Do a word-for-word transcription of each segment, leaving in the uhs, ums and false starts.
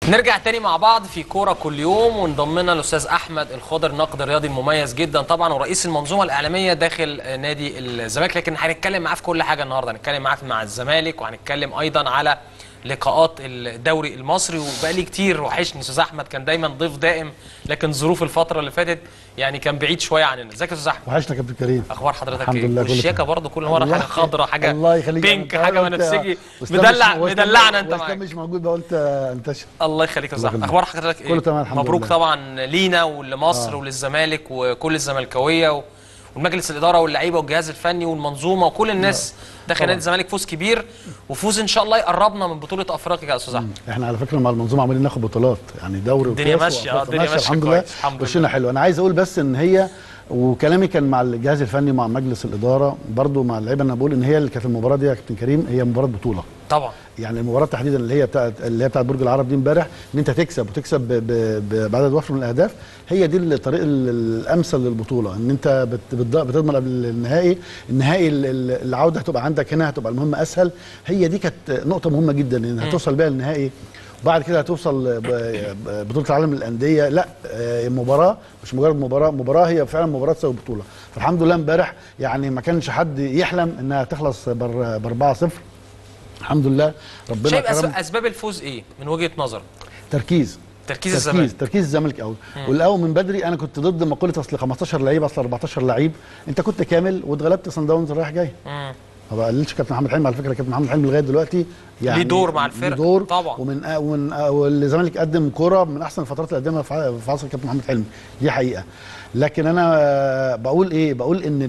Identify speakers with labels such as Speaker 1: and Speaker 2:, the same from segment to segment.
Speaker 1: نرجع تاني مع بعض في كورة كل يوم، وانضم لنا الاستاذ احمد الخضر، ناقد رياضي مميز جدا طبعا ورئيس المنظومه الاعلاميه داخل نادي الزمالك. لكن هنتكلم معاه في كل حاجه النهارده، هنتكلم معاه مع الزمالك، وهنتكلم ايضا على لقاءات الدوري المصري. وبقالي كتير وحشني استاذ احمد، كان دايما ضيف دائم، لكن ظروف الفتره اللي فاتت يعني كان بعيد شويه عننا. ازيك يا استاذ احمد؟
Speaker 2: وحشنا يا كابتن كريم.
Speaker 1: اخبار حضرتك
Speaker 2: الحمد
Speaker 1: ايه؟
Speaker 2: لله.
Speaker 1: والشياكه برضه كل مره حاجه خضراء، حاجه
Speaker 2: الله يخليك،
Speaker 1: بينك، حاجه بنفسجي، مدلع مدلعنا انت معاك.
Speaker 2: مش موجود بقى قلت انتشر.
Speaker 1: الله يخليك يا استاذ احمد. اخبار حضرتك ايه؟
Speaker 2: كله تمام الحمد
Speaker 1: مبروك
Speaker 2: لله.
Speaker 1: طبعا لينا ولمصر آه. وللزمالك وكل الزملكاويه والمجلس الاداره واللعيبه والجهاز الفني والمنظومه وكل الناس داخل نادي الزمالك. فوز كبير، وفوز ان شاء الله يقربنا من بطوله افريقيا يا استاذ احمد.
Speaker 2: احنا على فكره مع المنظومه عمالين ناخد بطولات، يعني دوري
Speaker 1: الدنيا ماشيه اه الدنيا ماشيه
Speaker 2: الحمد لله، وشنا حلو. انا عايز اقول بس ان هي، وكلامي كان مع الجهاز الفني مع مجلس الاداره برضو مع اللعيبه، انا بقول ان هي اللي كانت المباراه دي يا كابتن كريم هي مباراه بطوله
Speaker 1: طبعا.
Speaker 2: يعني المباراه تحديدا اللي هي بتاعت اللي هي بتاعت برج العرب دي امبارح، ان انت تكسب وتكسب بعدد وفر من الاهداف، هي دي الطريق الامثل للبطوله. ان انت بتضمن قبل النهائي، النهائي العوده هتبقى عندك هنا، هتبقى المهمه اسهل. هي دي كانت نقطه مهمه جدا، ان هتوصل بيها النهائي وبعد كده هتوصل بطوله العالم للانديه. لا، مباراه مش مجرد مباراه، مباراه هي فعلا مباراه تساوي بطوله. فالحمد لله امبارح يعني ما كانش حد يحلم انها تخلص ب أربعة صفر. الحمد لله ربنا
Speaker 1: شايف
Speaker 2: كرم.
Speaker 1: اسباب الفوز ايه من وجهه نظرك؟
Speaker 2: تركيز
Speaker 1: تركيز الزمالك،
Speaker 2: تركيز الزمالك قوي. والاول من بدري انا كنت ضد مقوله اصل خمستاشر لعيب اصل أربعتاشر لعيب. انت كنت كامل واتغلبت صن داونز رايح جاي. امم ما بقللش كابتن محمد حلمي على فكره، كابتن محمد حلمي لغايه دلوقتي يعني
Speaker 1: ليه دور مع الفرقه،
Speaker 2: ليه دور
Speaker 1: طبعا.
Speaker 2: ومن ومن والزمالك قدم كوره من احسن الفترات اللي قدمها في عصر كابتن محمد حلمي، دي حقيقه. لكن انا بقول ايه، بقول ان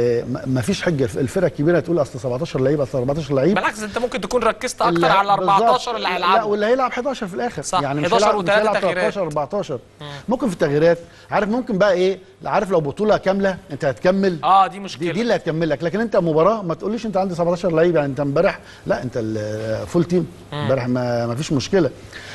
Speaker 2: ما فيش حجه الفرقه الكبيره تقول اصل سبعتاشر لعيب اصل أربعتاشر لعيب.
Speaker 1: بالعكس انت ممكن تكون ركزت اكتر على ال أربعتاشر اللي هيلعبوا.
Speaker 2: لا، واللي هيلعب حداشر في الاخر،
Speaker 1: صح.
Speaker 2: يعني
Speaker 1: مش هيلعب
Speaker 2: تلتاشر أربعتاشر. مم. ممكن في التغييرات، عارف، ممكن بقى ايه، عارف لو بطوله كامله انت هتكمل
Speaker 1: اه دي مشكله،
Speaker 2: دي, دي اللي هتكمل لك. لكن انت مباراه ما تقوليش انت عندي سبعتاشر لعيب، يعني انت امبارح لا، انت الفول تيم امبارح ما, ما فيش مشكله.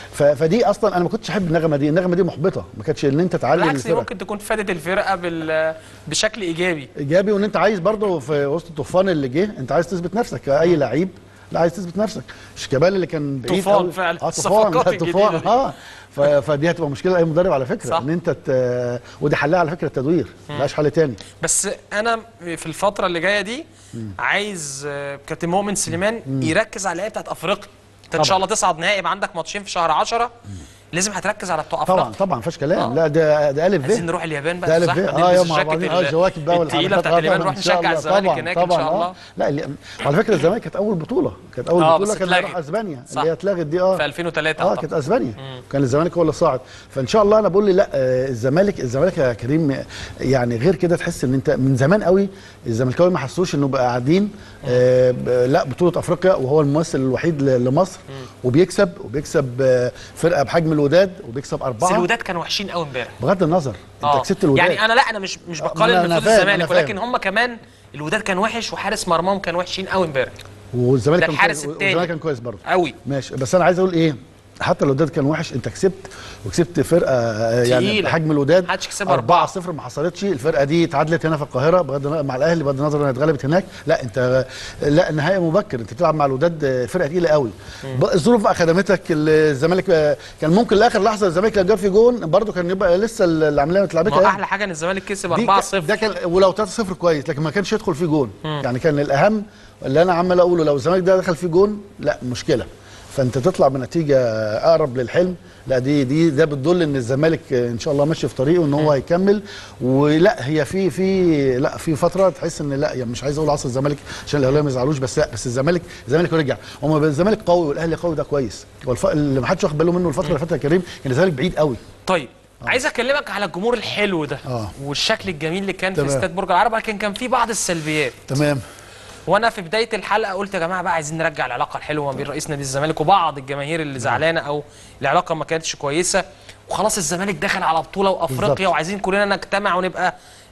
Speaker 2: فدي اصلا انا ما كنتش احب النغمه دي، النغمه دي محبطه، ما كانتش ان انت تعلم
Speaker 1: بالعكس الفرقه. ممكن تكون فادت الفرقه بال بشكل ايجابي
Speaker 2: ايجابي، وان انت عايز برضه في وسط الطوفان اللي جه انت عايز تثبت نفسك كاي لعيب. لا، عايز تثبت نفسك. شيكابالا اللي كان بعيد
Speaker 1: طوفان فعلا،
Speaker 2: اه طوفان طوفان اه فدي هتبقى مشكله اي مدرب على فكره. صح. ان انت ت... ودي حلها على فكره التدوير، ملهاش حل تاني.
Speaker 1: بس انا في الفتره اللي جايه دي مم. عايز كابتن مؤمن سليمان مم. يركز على اللعيبه بتاعت افريقيا. انت ان شاء الله تصعد نهائي، يبقى عندك ماتشين في شهر عشرة، لازم هتركز على بتوع افريقيا.
Speaker 2: طبعا طبعا ما فيش كلام. آه. لا ده ده الف ب
Speaker 1: عايزين نروح اليابان بقى،
Speaker 2: ده الف ب اه يوم مع بعضين اه الجواكت بقى
Speaker 1: والتقيله بتاعت اليابان، نروح نشجع الزمالك هناك ان شاء الله.
Speaker 2: لا اللي... على فكره الزمالك كانت اول بطوله، كانت اول بطوله كانت هنروح اسبانيا اللي هي اتلغت دي اه
Speaker 1: في ألفين وتلاتة
Speaker 2: اه كانت اسبانيا. مم. كان الزمالك هو اللي صاعد. فان شاء الله انا بقول لي لا، الزمالك الزمالك يا كريم يعني غير كده، تحس ان انت من زمان قوي الزملكاوي ما حسوش انه بقى قاعدين آه لا بطوله افريقيا وهو الممثل الوحيد لمصر. مم. وبيكسب وبيكسب فرقه بحجم الوداد وبيكسب اربعه.
Speaker 1: بس الوداد كانوا وحشين قوي امبارح
Speaker 2: بغض النظر.
Speaker 1: آه.
Speaker 2: انت كسبت الوداد
Speaker 1: يعني انا لا انا مش مش بقلل من فوز الزمالك، ولكن هم كمان الوداد كان وحش وحارس مرماهم كان وحشين قوي امبارح.
Speaker 2: والزمالك كان كويس، والزمالك كان كويس برضه
Speaker 1: قوي
Speaker 2: ماشي. بس انا عايز اقول ايه، حتى الوداد كان وحش، انت كسبت وكسبت فرقه يعني بحجم الوداد
Speaker 1: محدش كسبها
Speaker 2: أربعة صفر، ما حصلتش. الفرقه دي اتعادلت هنا في القاهره بغض مع الاهلي بغض النظر انها اتغلبت هناك. لا انت لا، النهائي مبكر، انت بتلعب مع الوداد فرقه تقيله قوي. الظروف بقى خدمتك. الزمالك كان ممكن لاخر لحظه الزمالك لو جاب في جون برده كان يبقى لسه العمليه ما اتلعبتش.
Speaker 1: ما احلى حاجه ان الزمالك كسب أربعة صفر،
Speaker 2: ده كان ولو ثلاثة صفر كويس، لكن ما كانش يدخل فيه جون. يعني كان الاهم اللي انا عمال اقوله، لو الزمالك ده دخل فيه جون لا مشكله، فانت تطلع بنتيجه اقرب للحلم. لا دي دي ده بتدل ان الزمالك ان شاء الله ماشي في طريقه ان هو هيكمل. ولا هي في في لا في فتره تحس ان لا، يعني مش عايز اقول عصر الزمالك عشان الاهلاويه ما يزعلوش، بس لا، بس الزمالك الزمالك رجع. هم الزمالك قوي والاهلي قوي، ده كويس. والف... اللي ما حدش واخد باله منه الفتره اللي فاتت يا كريم كان الزمالك بعيد قوي.
Speaker 1: طيب آه. عايز اكلمك على الجمهور الحلو ده آه. والشكل الجميل اللي كان
Speaker 2: تمام.
Speaker 1: في استاد برج العرب، لكن كان في بعض السلبيات.
Speaker 2: تمام.
Speaker 1: وانا في بدايه الحلقه قلت يا جماعه بقى عايزين نرجع العلاقه الحلوه ما بين رئيس نادي الزمالك وبعض الجماهير اللي زعلانه او العلاقه ما كانتش كويسه، وخلاص الزمالك داخل على بطوله وافريقيا بالزبط. وعايزين كلنا نجتمع ونبقى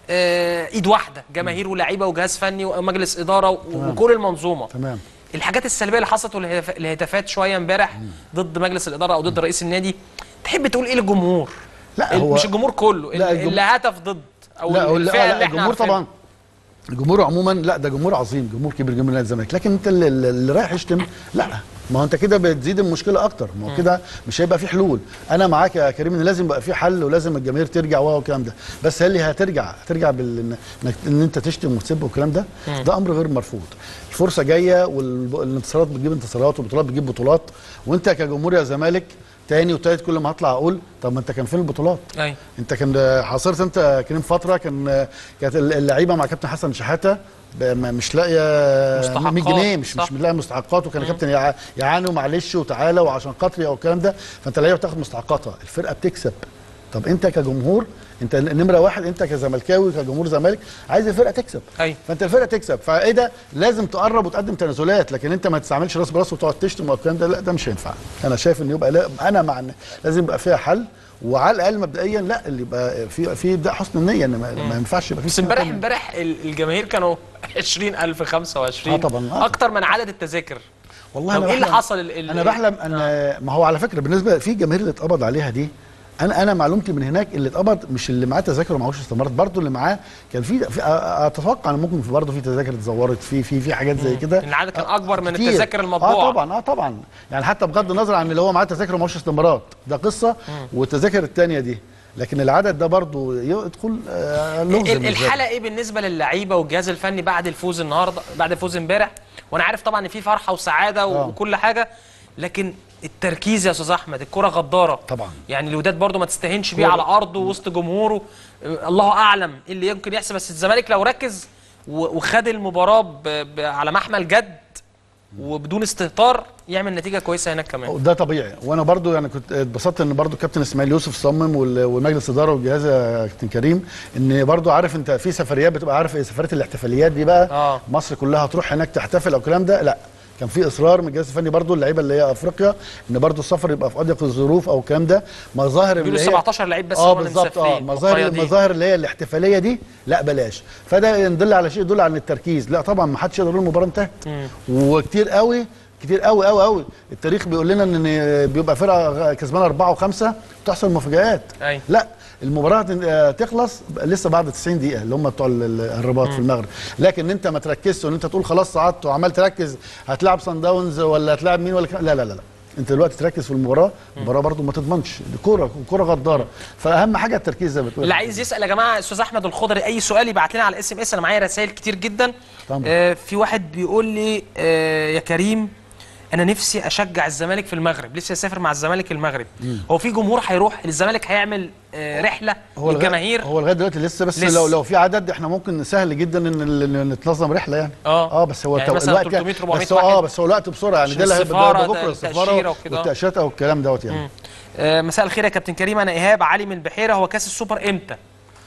Speaker 1: آه ايد واحده، جماهير ولاعيبه وجهاز فني ومجلس اداره وكل المنظومه.
Speaker 2: تمام.
Speaker 1: الحاجات السلبيه اللي حصلت والهتافات شويه امبارح ضد مجلس الاداره او ضد رئيس النادي، تحب تقول ايه للجمهور؟
Speaker 2: لا هو
Speaker 1: مش الجمهور كله، اللي, الجمهور اللي هتف ضد او
Speaker 2: لا
Speaker 1: الفئه اللي احنا
Speaker 2: الجمهور طبعا الجمهور عموما لا، ده جمهور عظيم، جمهور كبير، جمهور نادي الزمالك. لكن انت اللي, اللي رايح يشتم لا، ما هو انت كده بتزيد المشكله اكتر، ما هو كده مش هيبقى في حلول. انا معاك يا كريم ان لازم يبقى في حل ولازم الجماهير ترجع والكلام ده، بس هل هترجع هترجع بال ان انت تشتم وتسب والكلام ده؟ ده امر غير مرفوض. الفرصه جايه والانتصارات بتجيب انتصارات والبطولات بتجيب بطولات، وانت كجمهور يا زمالك تاني وتالت كل ما هطلع اقول طب ما انت كان فين البطولات؟
Speaker 1: ايوه
Speaker 2: انت كان حاصرت انت كريم فتره كان كانت اللعيبه مع كابتن حسن شحاته مش لاقيه مية جنيه، مش صح. مش لاقيه مستحقات، وكان الكابتن يعاني ومعلش وتعالى وعشان خاطري او الكلام ده، فانت اللعيبه بتاخد مستحقاتها، الفرقه بتكسب. طب انت كجمهور انت نمره واحد، انت كزملكاوي كجمهور زمالك عايز الفرقه تكسب.
Speaker 1: أي.
Speaker 2: فانت الفرقه تكسب، فايه ده لازم تقرب وتقدم تنازلات، لكن انت ما تستعملش راس براس وتقعد تشتم والكلام ده، لا ده مش هينفع. انا شايف ان يبقى لا انا مع لازم يبقى فيها حل، وعلى الاقل مبدئيا لا اللي يبقى في في ده حسن النيه ان ما, ما ينفعش يبقى في.
Speaker 1: بس امبارح امبارح الجماهير كانوا عشرين ألف خمسة وعشرين
Speaker 2: اه طبعا آه.
Speaker 1: اكتر من عدد التذاكر.
Speaker 2: والله
Speaker 1: طب ايه اللي حصل؟ ال ال
Speaker 2: انا بحلم ان آه. ما هو على فكره بالنسبه في الجماهير اللي اتقبض عليها دي، انا انا معلومتي من هناك اللي اتقبض مش اللي معاه تذاكر ومعهوش استمارات، برضه اللي معاه كان في, في اتوقع ان ممكن في برضه في تذاكر اتزورت في في في حاجات زي كده،
Speaker 1: العدد كان اكبر من التذاكر المطبوعه.
Speaker 2: اه طبعا اه طبعا يعني حتى بغض النظر عن اللي هو معاه تذاكر ومعهوش استمارات ده قصه، والتذاكر الثانيه دي، لكن العدد ده برضه يدخل آه
Speaker 1: الحاله ايه بالنسبه للعيبه والجهاز الفني بعد الفوز النهارده بعد الفوز امبارح؟ وانا عارف طبعا ان في فرحه وسعاده آه. وكل حاجه، لكن التركيز يا استاذ احمد، الكره غداره طبعا، يعني الوداد برضو ما تستهينش بيه على ارضه وسط جمهوره، الله اعلم ايه اللي يمكن يحصل، بس الزمالك لو ركز وخد المباراه على محمل جد وبدون استهتار يعمل نتيجه كويسه هناك كمان.
Speaker 2: ده طبيعي، وانا برضو يعني كنت اتبسطت ان برضو كابتن اسماعيل يوسف صمم والمجلس الاداره والجهاز يا كابتن كريم، ان برضو عارف انت في سفريات بتبقى عارف ايه سفريه الاحتفاليات دي بقى آه. مصر كلها هتروح هناك تحتفل او الكلام ده، لا كان في اصرار من الجهاز الفني برضو اللعيبه اللي هي افريقيا ان برضو السفر يبقى في اضيق الظروف او الكلام ده، مظاهر اللي هي
Speaker 1: سبعتاشر لعيب بس
Speaker 2: اه بالظبط اه مظاهر المظاهر اللي هي الاحتفاليه دي لا بلاش، فده يدل على شيء يدل على التركيز، لا طبعا ما حدش يقدر يقول المباراه انتهت، وكتير قوي كتير قوي قوي قوي التاريخ بيقول لنا ان بيبقى فرقه كسبانه أربعة وخمسة بتحصل مفاجآت. لا المباراه تخلص لسه بعد تسعين دقيقه اللي هم بتوع الرباط في المغرب، لكن انت ما تركزش وان انت تقول خلاص صعدت وعمال تركز هتلعب صن داونز ولا هتلعب مين ولا لا لا لا لا انت دلوقتي تركز في المباراه، المباراه برضو ما تضمنش، دي كوره كوره غداره، فاهم حاجه التركيز زي ما بتقول.
Speaker 1: اللي عايز يسال يا جماعه استاذ احمد الخضري اي سؤال يبعت لنا على الاس ام اس، انا معايا رسائل كتير جدا. آه في واحد بيقول لي آه يا كريم انا نفسي اشجع الزمالك في المغرب، لسه اسافر مع الزمالك المغرب. مم. هو في جمهور هيروح الزمالك هيعمل آه رحله للجماهير؟
Speaker 2: هو لغايه دلوقتي لسه، بس لسه. لو لو في عدد احنا ممكن سهل جدا ان نتنظم رحله يعني. اه اه بس هو
Speaker 1: يعني
Speaker 2: الوقت بس هو اه بس هو الوقت بسرعه يعني، ده اللي هيبقى بكره السفاره والتاشيره والكلام دوت يعني.
Speaker 1: آه مساء الخير يا كابتن كريم، انا ايهاب علي من البحيره، هو كاس السوبر امتى؟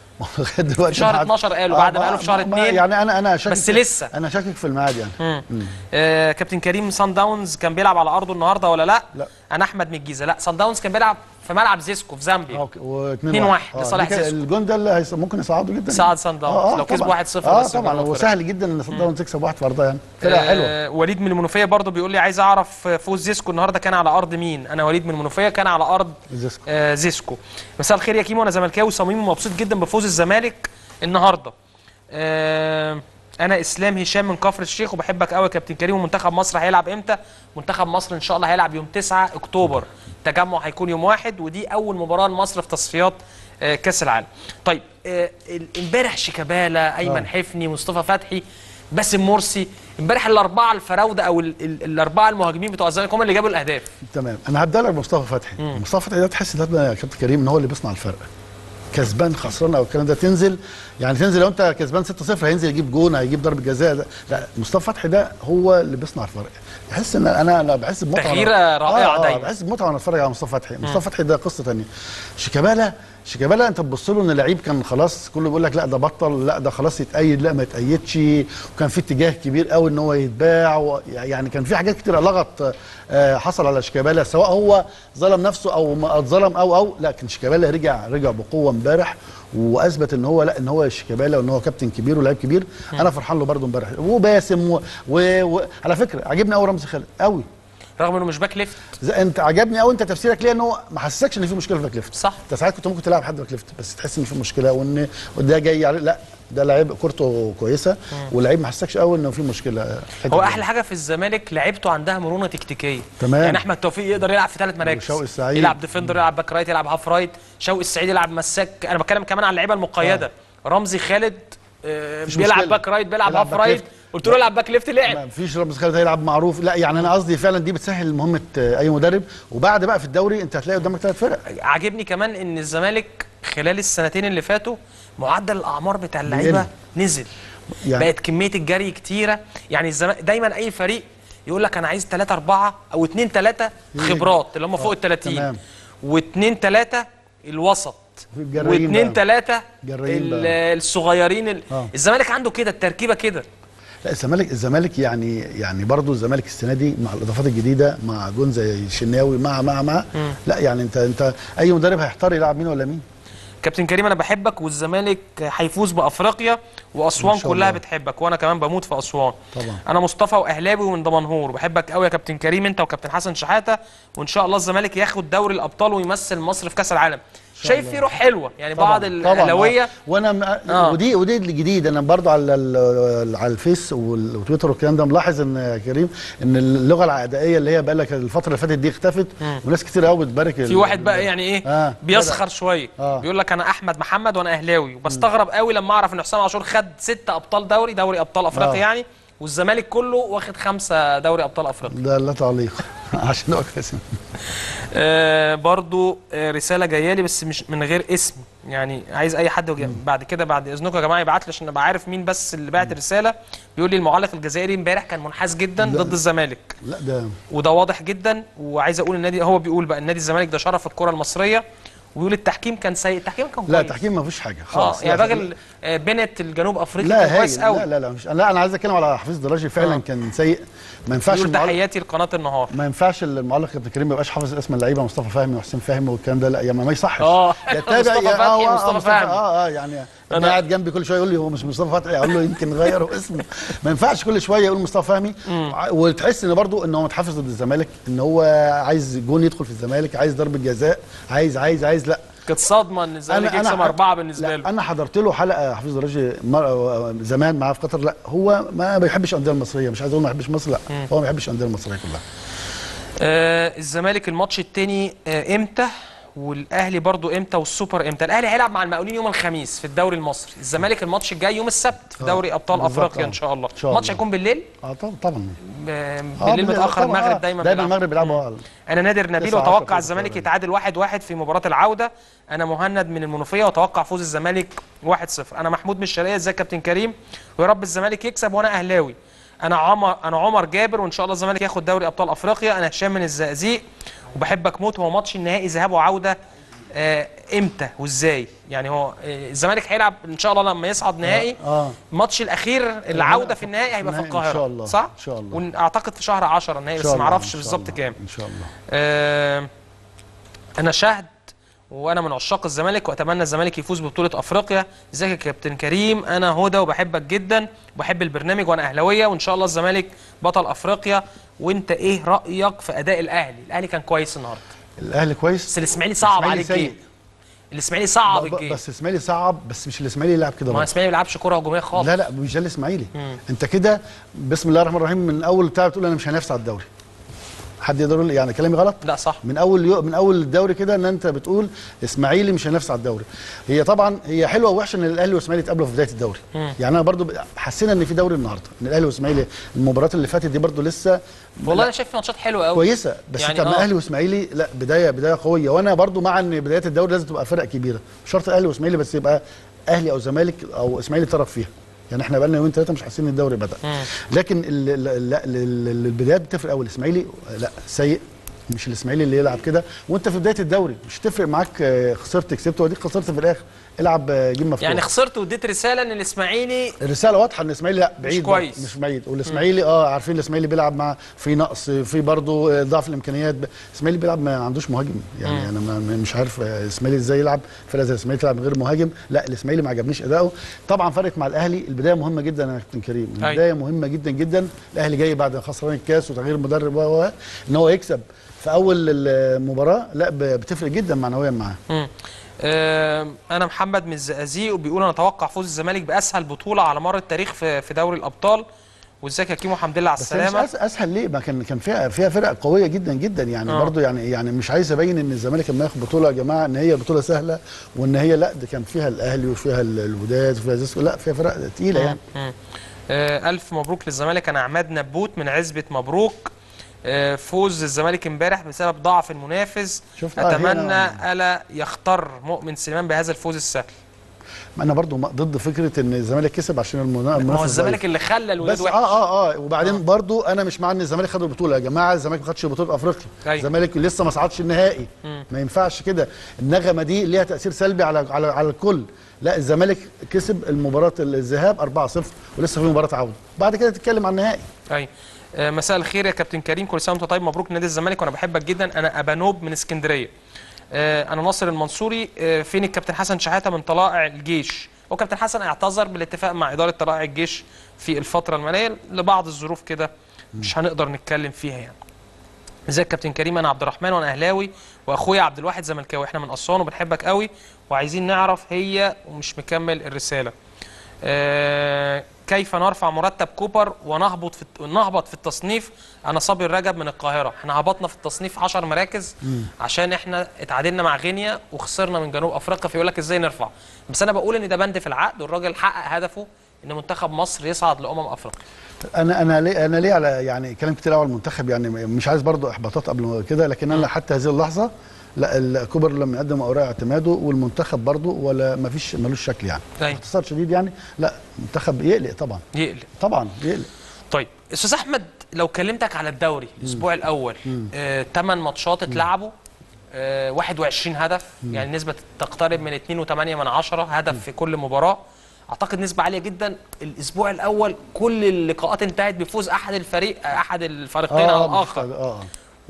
Speaker 2: دلوقتي
Speaker 1: في شهر اتناشر قالوا، بعد ما قالوا في شهر اتنين
Speaker 2: يعني انا انا شاكك
Speaker 1: بس لسه
Speaker 2: انا شاكك في الميعاد يعني.
Speaker 1: مم. مم. آه كابتن كريم صن داونز كان بيلعب على ارضه النهارده ولا لا؟
Speaker 2: لا
Speaker 1: انا احمد من الجيزه. لا صن داونز كان بيلعب في ملعب زيسكو في زامبيا اتنين واحد لصالح زيسكو.
Speaker 2: الجون ده اللي ممكن يصعدوا جدا،
Speaker 1: صعد صن داونز آه آه لو كسب واحد صفر
Speaker 2: اه طبعا هو سهل جدا ان صن داونز تكسب واحد في ارضها يعني، فرقه حلوه.
Speaker 1: آه وليد من المنوفيه برضه بيقول لي عايز اعرف فوز زيسكو النهارده كان على ارض مين؟ انا وليد من المنوفيه كان على ارض
Speaker 2: زيسكو.
Speaker 1: آه زيسكو. مساء الخير يا كيمو، انا زملكاوي صميم ومبسوط جدا بفوز الزمالك النهارده. آه انا اسلام هشام من كفر الشيخ وبحبك قوي يا كابتن كريم. ومنتخب مصر هيلعب امتى؟ منتخب مصر ان شاء الله هيلعب يوم تسعة اكتوبر، التجمع هيكون يوم واحد، ودي اول مباراه لمصر في تصفيات آه كاس العالم. طيب امبارح آه شيكابالا، ايمن آه. حفني، مصطفى فتحي، باسم مرسي، امبارح الاربعه الفراوده او ال ال الاربعه المهاجمين بتوع الزمالك هم اللي جابوا الاهداف.
Speaker 2: تمام، انا هبدا لك بمصطفى فتحي. مم. مصطفى فتحي ده تحس ده يا كابتن كريم ان هو اللي بيصنع الفرق، كسبان خسران او الكلام ده تنزل يعني تنزل لو انت كسبان ستة صفر هينزل يجيب جون هيجيب ضربه جزاء، لا مصطفى فتحي ده هو اللي بيصنع الفرق. بحس ان انا انا بحس بمتعه
Speaker 1: تغييره رائعه
Speaker 2: آه
Speaker 1: دايما،
Speaker 2: بحس بمتعه وانا اتفرج على مصطفى فتحي. مصطفى فتحي ده قصه ثانيه. شيكابالا شيكابالا انت تبص له ان لعيب كان خلاص كله بيقول لك لا ده بطل، لا ده خلاص يتأيد، لا ما يتأيدش، وكان في اتجاه كبير قوي ان هو يتباع، يعني كان في حاجات كتير لغط حصل على شيكابالا، سواء هو ظلم نفسه او ما اتظلم او او لكن شيكابالا رجع رجع بقوه امبارح واثبت ان هو لا ان هو شيكابالا وان هو كابتن كبير ولاعيب كبير. انا فرحان له برده امبارح. وباسم وعلى و... و... فكره عجبني قوي رمزي خالد قوي
Speaker 1: رغم انه مش باك ليفت.
Speaker 2: انت عجبني قوي انت تفسيرك ليه ان هو ما حسسكش ان في مشكله في باك ليفت.
Speaker 1: صح،
Speaker 2: انت ساعات كنت ممكن تلعب حد باك ليفت بس تحس ان في مشكله وان ده جاي على لا ده لعيب كورته كويسه ولعيب ما حسكش قوي انه في مشكله.
Speaker 1: هو احلى حاجه في الزمالك لعيبته عندها مرونه تكتيكيه.
Speaker 2: تمام.
Speaker 1: يعني احمد توفيق يقدر يلعب في ثلاث مراكز،
Speaker 2: شوقي السعيد
Speaker 1: يلعب ديفندر، يلعب باك رايت، يلعب هاف رايت، شوقي السعيد يلعب مساك. انا بتكلم كمان عن اللعيبه المقيده. آه. رمزي خالد آه بيلعب باك رايت، بيلعب هاف رايت، قلت له العب باك ليفت لعب.
Speaker 2: ما فيش رمزي خالد هيلعب معروف، لا يعني انا قصدي فعلا دي بتسهل مهمه اي مدرب. وبعد بقى في الدوري انت هتلاقي قدامك ثلاث فرق.
Speaker 1: عاجبني كمان ان الزمالك خلال السنتين اللي فاتوا معدل الاعمار بتاع اللعيبه نزل، يعني بقت كميه الجري كتيره. يعني الزمالك دايما اي فريق يقول لك انا عايز ثلاثة أربعة او اثنين ثلاثة خبرات اللي هم فوق ال ثلاثين، واثنين ثلاثة الوسط، واثنين ثلاثة الصغيرين. آه. الزمالك عنده كده التركيبه كده.
Speaker 2: لا الزمالك الزمالك يعني يعني برضه الزمالك السنه دي مع الاضافات الجديده، مع جون زي الشناوي، مع مع مع مم. لا يعني انت انت اي مدرب هيحتار يلعب مين ولا مين.
Speaker 1: كابتن كريم انا بحبك، والزمالك هيفوز بافريقيا، واسوان كلها بتحبك، وانا كمان بموت في اسوان
Speaker 2: طبعا.
Speaker 1: انا مصطفى واهلاوي ومن دمنهور، وبحبك قوي يا كابتن كريم انت وكابتن حسن شحاته، وان شاء الله الزمالك ياخد دوري الابطال ويمثل مصر في كاس العالم. شايف في روح حلوه يعني طبعًا بعض الاهلاويه.
Speaker 2: وانا آه. ودي ودي الجديد. انا برضو على على الفيس والتويتر والكلام ده ملاحظ ان يا كريم ان اللغه العدائيه اللي هي بقى لك الفتره اللي فاتت دي اختفت، وناس كتير قوي بتبارك.
Speaker 1: في واحد بقى يعني ايه آه. بيسخر شويه
Speaker 2: آه.
Speaker 1: بيقول لك انا احمد محمد وانا اهلاوي، وبستغرب قوي لما اعرف ان حسام عاشور خد ستة ابطال دوري دوري ابطال افريقيا آه. يعني، والزمالك كله واخد خمسة دوري ابطال افريقيا.
Speaker 2: ده لا تعليق عشان نوقف اسم.
Speaker 1: آه برضو آه رساله جايه لي بس مش من غير اسم، يعني عايز اي حد بعد كده بعد اذنكم يا جماعه يبعت لي عشان ابقى عارف مين بس اللي بعت الرساله. بيقول لي المعلق الجزائري امبارح كان منحاز جدا ضد الزمالك.
Speaker 2: لا ده
Speaker 1: وده واضح جدا، وعايز اقول النادي هو بيقول بقى النادي الزمالك ده شرف الكره المصريه، ويقول التحكيم كان سيء. التحكيم كان كويس.
Speaker 2: لا التحكيم ما فيش حاجه خالص.
Speaker 1: اه يعني راجل بنت الجنوب افريقيا
Speaker 2: كان
Speaker 1: كويس قوي.
Speaker 2: لا لا لا مش لا انا عايز اتكلم على حفيظ دراجي فعلا آه. كان سيء. ما ينفعش
Speaker 1: تحياتي لقناه النهار.
Speaker 2: ما ينفعش المعلق ابن كريم ما يبقاش حافظ اسم اللعيبه مصطفى فهمي وحسين فهمي والكلام ده، لا يعني ما يصحش.
Speaker 1: اه
Speaker 2: مصطفى
Speaker 1: فتحي ومصطفى فهمي
Speaker 2: اه اه يعني انا قاعد جنبي كل شويه يقول لي هو مش مصطفى فتحي، اقول له يمكن غيروا اسمه. ما ينفعش كل شويه يقول مصطفى فهمي. وتحس ان برضو ان هو متحفز ضد الزمالك، ان هو عايز جون يدخل في الزمالك، عايز ضربه جزاء، عايز عايز عايز لا
Speaker 1: كانت صدمه ان الزمالك يكسب اربعه بالنسبه له.
Speaker 2: انا حضرت له حلقه حفيظ دراجي زمان معاه في قطر. لا هو ما بيحبش الانديه المصريه، مش عايز اقول ما بيحبش مصر، لا مم. هو ما بيحبش الانديه المصريه كلها.
Speaker 1: آه الزمالك الماتش الثاني آه امتى؟ والاهلي برضو امتى؟ والسوبر امتى؟ الاهلي هيلعب مع المقاولين يوم الخميس في الدوري المصري، الزمالك الماتش الجاي يوم السبت في دوري ابطال افريقيا ان شاء الله. الماتش هيكون بالليل؟
Speaker 2: اه طبعا
Speaker 1: بالليل متاخر. المغرب دايما
Speaker 2: دايما المغرب بيلعبوا.
Speaker 1: انا نادر نبيل واتوقع الزمالك يتعادل واحد واحد في مباراه العوده. انا مهند من المنوفيه واتوقع فوز الزمالك واحد صفر. انا محمود من الشرقيه، ازيك يا كابتن كريم؟ ويا رب الزمالك يكسب، وانا اهلاوي. انا عمر انا عمر جابر، وان شاء الله الزمالك ياخد دوري ابطال افريقيا. انا هشام من الزقازيق وبحبك موت. هو ماتش النهائي ذهاب وعوده آه امتى وازاي؟ يعني هو آه الزمالك هيلعب ان شاء الله لما يصعد نهائي.
Speaker 2: آه.
Speaker 1: الماتش الاخير العوده في النهائي هيبقى في القاهره ان شاء الله، صح؟
Speaker 2: ان شاء الله.
Speaker 1: واعتقد في شهر عشرة النهائي، بس ما اعرفش بالظبط كام.
Speaker 2: ان شاء الله.
Speaker 1: آه انا شهد وانا من عشاق الزمالك، واتمنى الزمالك يفوز ببطوله افريقيا. ازيك يا كابتن كريم؟ انا هدى وبحبك جدا وبحب البرنامج، وانا اهلاويه، وان شاء الله الزمالك بطل افريقيا. وانت ايه رايك في اداء الاهلي؟ الاهلي كان كويس النهارده.
Speaker 2: الاهلي كويس،
Speaker 1: بس الاسماعيلي صعب عليك الجيم. الاسماعيلي صعب الجيم.
Speaker 2: بس الاسماعيلي صعب، بس مش الاسماعيلي يلعب كده.
Speaker 1: ما الاسماعيلي ما بيلعبش كره هجوميه خالص.
Speaker 2: لا لا مش ده الاسماعيلي. انت كده بسم الله الرحمن الرحيم من اول بتاع بتقول انا مش هنافس على الدوري. حد يقدر يقول يعني كلامي غلط؟
Speaker 1: لا صح.
Speaker 2: من اول يو... من اول الدوري كده ان انت بتقول اسماعيلي مش هينافس على الدوري. هي طبعا هي حلوه ووحشه ان الاهلي والاسماعيلي يتقابلوا في بدايه الدوري. مم. يعني انا برضو حسينا ان في دوري النهارده، ان الاهلي والاسماعيلي المباريات اللي فاتت دي برضو لسه
Speaker 1: والله انا شايف ماتشات حلوه قوي
Speaker 2: كويسه، بس يعني طب ما اهلي واسماعيلي لا بدايه بدايه قويه. وانا برضو مع ان بدايه الدوري لازم تبقى فرق كبيره، مش شرط اهلي واسماعيلي بس يبقى اهلي او زمالك او اسماعيلي طرف فيها. يعني احنا بقى لنا يومين ثلاثه مش حاسين ان الدوري بدا. مم. لكن البدايات بتفرق قوي. الاسماعيلي لا سيء، مش الاسماعيلي اللي يلعب كده وانت في بدايه الدوري. مش تفرق معاك خسرت كسبت، واديك خسرت في الاخر. العب جيم مفتوح.
Speaker 1: يعني خسرت واديت رساله ان الاسماعيلي
Speaker 2: الرساله واضحه ان الاسماعيلي لا بعيد،
Speaker 1: مش كويس،
Speaker 2: مش بعيد. والاسماعيلي اه عارفين الاسماعيلي بيلعب مع في نقص، في برضه ضعف الامكانيات. الاسماعيلي بيلعب ما عندوش مهاجم. يعني مم. انا ما مش عارف الاسماعيلي ازاي يلعب فرقه زي الاسماعيلي تلعب من غير مهاجم. لا الاسماعيلي ما عجبنيش اداؤه. طبعا فرقت مع الاهلي. البدايه مهمه جدا يا كابتن كريم، البدايه مهمه جدا جدا. الاهلي جاي بعد خسران الكاس وتغيير مدرب و ان هو يكسب في اول المباراه لا بتفرق جدا معنويا معاه.
Speaker 1: آه انا محمد من الزقازيق وبيقول انا اتوقع فوز الزمالك باسهل بطوله على مر التاريخ في في دوري الابطال. وازيك يا كيمو؟ الحمد لله على السلامه.
Speaker 2: بس مش اسهل ليه؟ ما كان كان فيها فيها فرق قويه جدا جدا يعني. آه. برضو يعني يعني مش عايز ابين ان الزمالك لما ياخد بطوله يا جماعه ان هي بطوله سهله، وان هي لا، ده كان فيها الاهلي وفيها الوداد وفيها زيسكو، لا فيها فرق تقيله يعني.
Speaker 1: آه. آه الف مبروك للزمالك. انا عماد نبوت من عزبه مبروك. آه فوز الزمالك امبارح بسبب ضعف المنافس. اتمنى الا يختار مؤمن سليمان بهذا الفوز السهل.
Speaker 2: انا برضو ضد فكره ان الزمالك كسب عشان المنافس.
Speaker 1: ما هو الزمالك اللي خلى الولاد وحش.
Speaker 2: اه اه اه وبعدين آه. برضو انا مش مع ان الزمالك خد البطوله يا جماعه. الزمالك ما خدش بطوله افريقيا. الزمالك لسه ما صعدش النهائي. مم. ما ينفعش كده. النغمه دي ليها تاثير سلبي على على على الكل. لا، الزمالك كسب المباراه الذهاب أربعة صفر ولسه في مباراه عوده، بعد كده تتكلم عن النهائي.
Speaker 1: ايوه. آه مساء الخير يا كابتن كريم، كل سنه وانت طيب. مبروك نادي الزمالك وانا بحبك جدا. انا ابانوب من اسكندريه. آه انا ناصر المنصوري. آه فين الكابتن حسن شحاته من طلائع الجيش؟ وكابتن حسن اعتذر بالاتفاق مع اداره طلائع الجيش في الفتره الماليه لبعض الظروف كده مش هنقدر نتكلم فيها يعني. ازيك كابتن كريم؟ انا عبد الرحمن وانا اهلاوي، واخويا عبد الواحد زملكاوي. احنا من اسوان وبنحبك قوي وعايزين نعرف هي ومش مكمل الرساله. آه كيف نرفع مرتب كوبر ونهبط في نهبط في التصنيف؟ انا صابر رجب من القاهره. احنا هبطنا في التصنيف عشر مراكز مم. عشان احنا اتعادلنا مع غينيا وخسرنا من جنوب افريقيا، فيقول لك ازاي نرفع؟ بس انا بقول ان ده بند في العقد والراجل حقق هدفه ان منتخب مصر يصعد لامم افريقيا.
Speaker 2: انا انا ليه انا ليه على يعني كلام كتير قوي على المنتخب يعني، مش عايز برضو احباطات قبل كده، لكن انا حتى هذه اللحظه لا، الكوبر لما يقدم اوراق اعتماده والمنتخب برضو ولا ما فيش ملوش شكل يعني. باختصار شديد يعني لا، المنتخب يقلق طبعا.
Speaker 1: يقلق طبعا
Speaker 2: يقلق.
Speaker 1: طيب استاذ احمد، لو كلمتك على الدوري الاسبوع الاول، ثمان آه، ماتشات اتلعبوا، آه، واحد وعشرين هدف، مم. يعني نسبه تقترب من اتنين وتمانية من عشرة هدف مم. في كل مباراه. اعتقد نسبه عاليه جدا. الاسبوع الاول كل اللقاءات انتهت بفوز احد الفريق احد الفريقين على الاخر. اه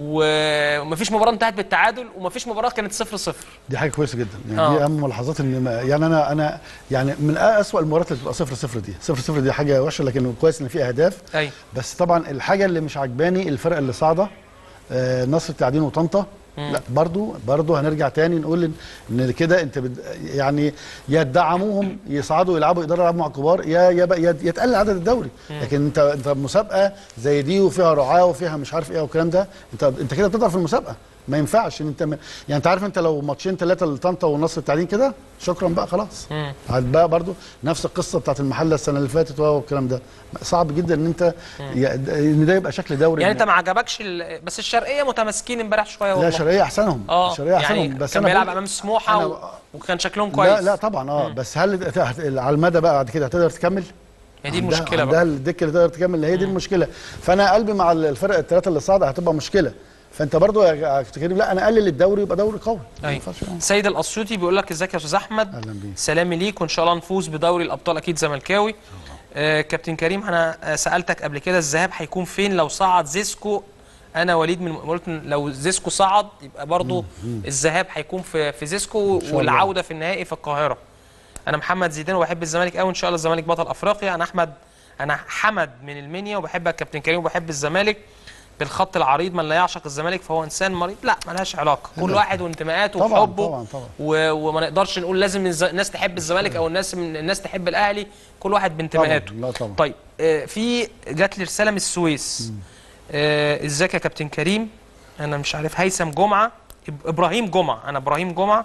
Speaker 1: ومفيش مباراه انتهت بالتعادل ومفيش مباراه كانت صفر صفر.
Speaker 2: دي حاجه كويسه جدا يعني. آه. دي اهم ملاحظات ان يعني انا انا يعني من اسوء المباريات اللي بتبقى صفر صفر دي صفر صفر دي حاجه وحشه، لكن كويس ان في اهداف.
Speaker 1: أي.
Speaker 2: بس طبعا الحاجه اللي مش عجباني الفرق اللي صاعده، آه نصر التعدين وطنطا. لا برضو برضو هنرجع تاني نقول ان كده انت بد يعني يا تدعموهم يصعدوا يلعبوا يقدروا يلعبوا مع الكبار، يا يا يتقل عدد الدوري. لكن انت انت مسابقه زي دي وفيها رعاه وفيها مش عارف ايه والكلام ده، انت انت كده بتضعف المسابقه. ما ينفعش ان انت م... يعني انت عارف انت لو ماتشين ثلاثه لطنطا والنصر التعدين كده شكرا بقى خلاص. هتبقى برضو نفس القصه بتاعت المحله السنه اللي فاتت والكلام ده. صعب جدا ان انت ي... ان ده يبقى شكل دوري.
Speaker 1: يعني انت ما عجبكش ال... بس الشرقيه متماسكين امبارح شويه والله.
Speaker 2: لا الشرقيه احسنهم.
Speaker 1: اه
Speaker 2: الشرقيه احسنهم.
Speaker 1: يعني
Speaker 2: بس
Speaker 1: كان بيلعب امام سموحه و... وكان شكلهم كويس.
Speaker 2: لا لا طبعا اه مم. بس هل على المدى بقى بعد كده هتقدر تكمل؟
Speaker 1: هي دي المشكله
Speaker 2: بقى. ده الدكه اللي تقدر تكمل، هي دي المشكله. فانا قلبي مع الفرق الثلاثه اللي صاعده هتبقى مشكله. فانت برضو يا كريم لا انا اقلل الدوري يبقى دوري قوي.
Speaker 1: ايوه. سيد الاسيوطي بيقول لك ازيك يا استاذ احمد؟
Speaker 2: اهلا بيك.
Speaker 1: سلامي ليك وان شاء الله نفوز بدوري الابطال. اكيد زملكاوي. آه كابتن كريم، انا سالتك قبل كده الذهاب هيكون فين لو صعد زيسكو؟ انا وليد من قلت لو زيسكو صعد يبقى برضو مم. الذهاب هيكون في في زيسكو والعوده في النهائي في القاهره. انا محمد زيدان وبحب الزمالك قوي، ان شاء الله الزمالك بطل افريقيا. انا احمد انا حمد من المنيا وبحبك كابتن كريم وبحب الزمالك بالخط العريض. من لا يعشق الزمالك فهو انسان مريض. لا مالهاش علاقه، كل واحد وانتماءاته وحبه. طبعا طبعا. وما نقدرش نقول لازم الناس تحب الزمالك او الناس الناس تحب الاهلي، كل واحد بانتماءاته.
Speaker 2: لا طبعا.
Speaker 1: طيب آه في جات لي رساله من السويس. آه ازيك يا كابتن كريم؟ انا مش عارف، هيثم جمعه ابراهيم جمعه انا ابراهيم جمعه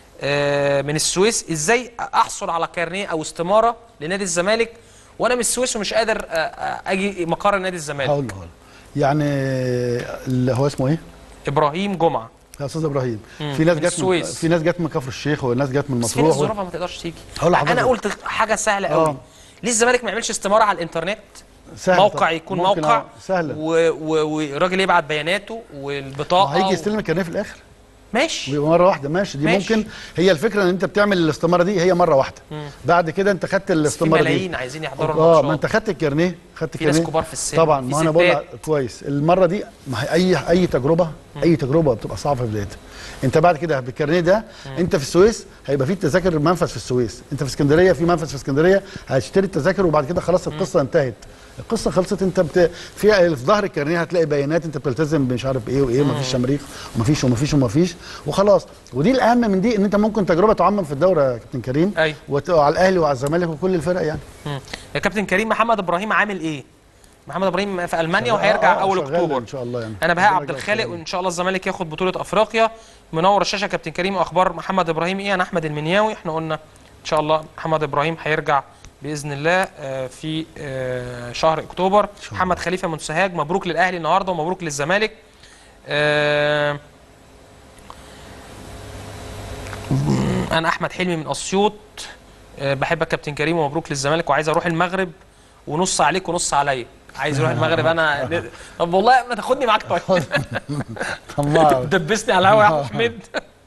Speaker 1: آه من السويس. ازاي احصل على كارنيه او استماره لنادي الزمالك وانا من السويس ومش قادر آه اجي مقر نادي الزمالك؟
Speaker 2: هقول له يعني اللي هو اسمه ايه؟
Speaker 1: ابراهيم جمعه.
Speaker 2: يا استاذ ابراهيم، في ناس جت من في ناس جت من كفر الشيخ وناس جت من مطروح.
Speaker 1: في ظروفها ما تقدرش تيجي. انا قلت حاجه سهله قوي. ليه الزمالك ما يعملش استماره على الانترنت؟
Speaker 2: سهل.
Speaker 1: موقع يكون موقع
Speaker 2: سهله
Speaker 1: والراجل يبعت بياناته والبطاقه
Speaker 2: هيجي يستلم الكارنيه في الاخر.
Speaker 1: ماشي
Speaker 2: مره واحده ماشي. دي ماشي. ممكن هي الفكره ان انت بتعمل الاستماره دي هي مره واحده. مم. بعد كده انت خدت الاستماره دي.
Speaker 1: في ملايين عايزين يحضروا الماتشات.
Speaker 2: اه ما انت خدت الكارنيه خدت
Speaker 1: الكارنيه. في ناس كبار في السن
Speaker 2: طبعا. ما انا بقول كويس المره دي. ما هي اي اي تجربه مم. اي تجربه بتبقى صعبه في بدايتها. انت بعد كده بالكارنيه ده مم. انت في السويس هيبقى في تذاكر منفذ في السويس، انت في اسكندريه في منفذ في اسكندريه هتشتري التذاكر وبعد كده خلاص القصه مم. انتهت. القصه خلصت. انت بت... في في ظهر الكارنيه هتلاقي بيانات انت بتلتزم مش عارف ايه وايه، ومفيش تمريق ومفيش ومفيش ومفيش وخلاص. ودي الاهم من دي، ان انت ممكن تجربه تعمم في الدوره يا كابتن كريم.
Speaker 1: أيوة.
Speaker 2: وعلى الاهلي وعلى الزمالك وكل الفرق يعني.
Speaker 1: مم. يا كابتن كريم، محمد ابراهيم عامل ايه؟ محمد ابراهيم في المانيا وهيرجع
Speaker 2: آه
Speaker 1: اول
Speaker 2: شغال
Speaker 1: اكتوبر
Speaker 2: ان شاء الله يعني.
Speaker 1: انا بهاء عبد الخالق، وان شاء الله الزمالك ياخد بطوله افريقيا. منور الشاشه كابتن كريم. واخبار محمد ابراهيم ايه؟ انا احمد المنياوي. احنا قلنا ان شاء الله محمد ابراهيم هيرجع باذن الله في شهر اكتوبر. محمد خليفه من سوهاج، مبروك للاهلي النهارده ومبروك للزمالك. انا احمد حلمي من اسيوط، بحبك كابتن كريم ومبروك للزمالك، وعايز اروح المغرب ونص عليك ونص عليا. عايز اروح المغرب انا. طب والله ما تاخدني معاك طيب. دبسني على الهوا يا احمد حميد.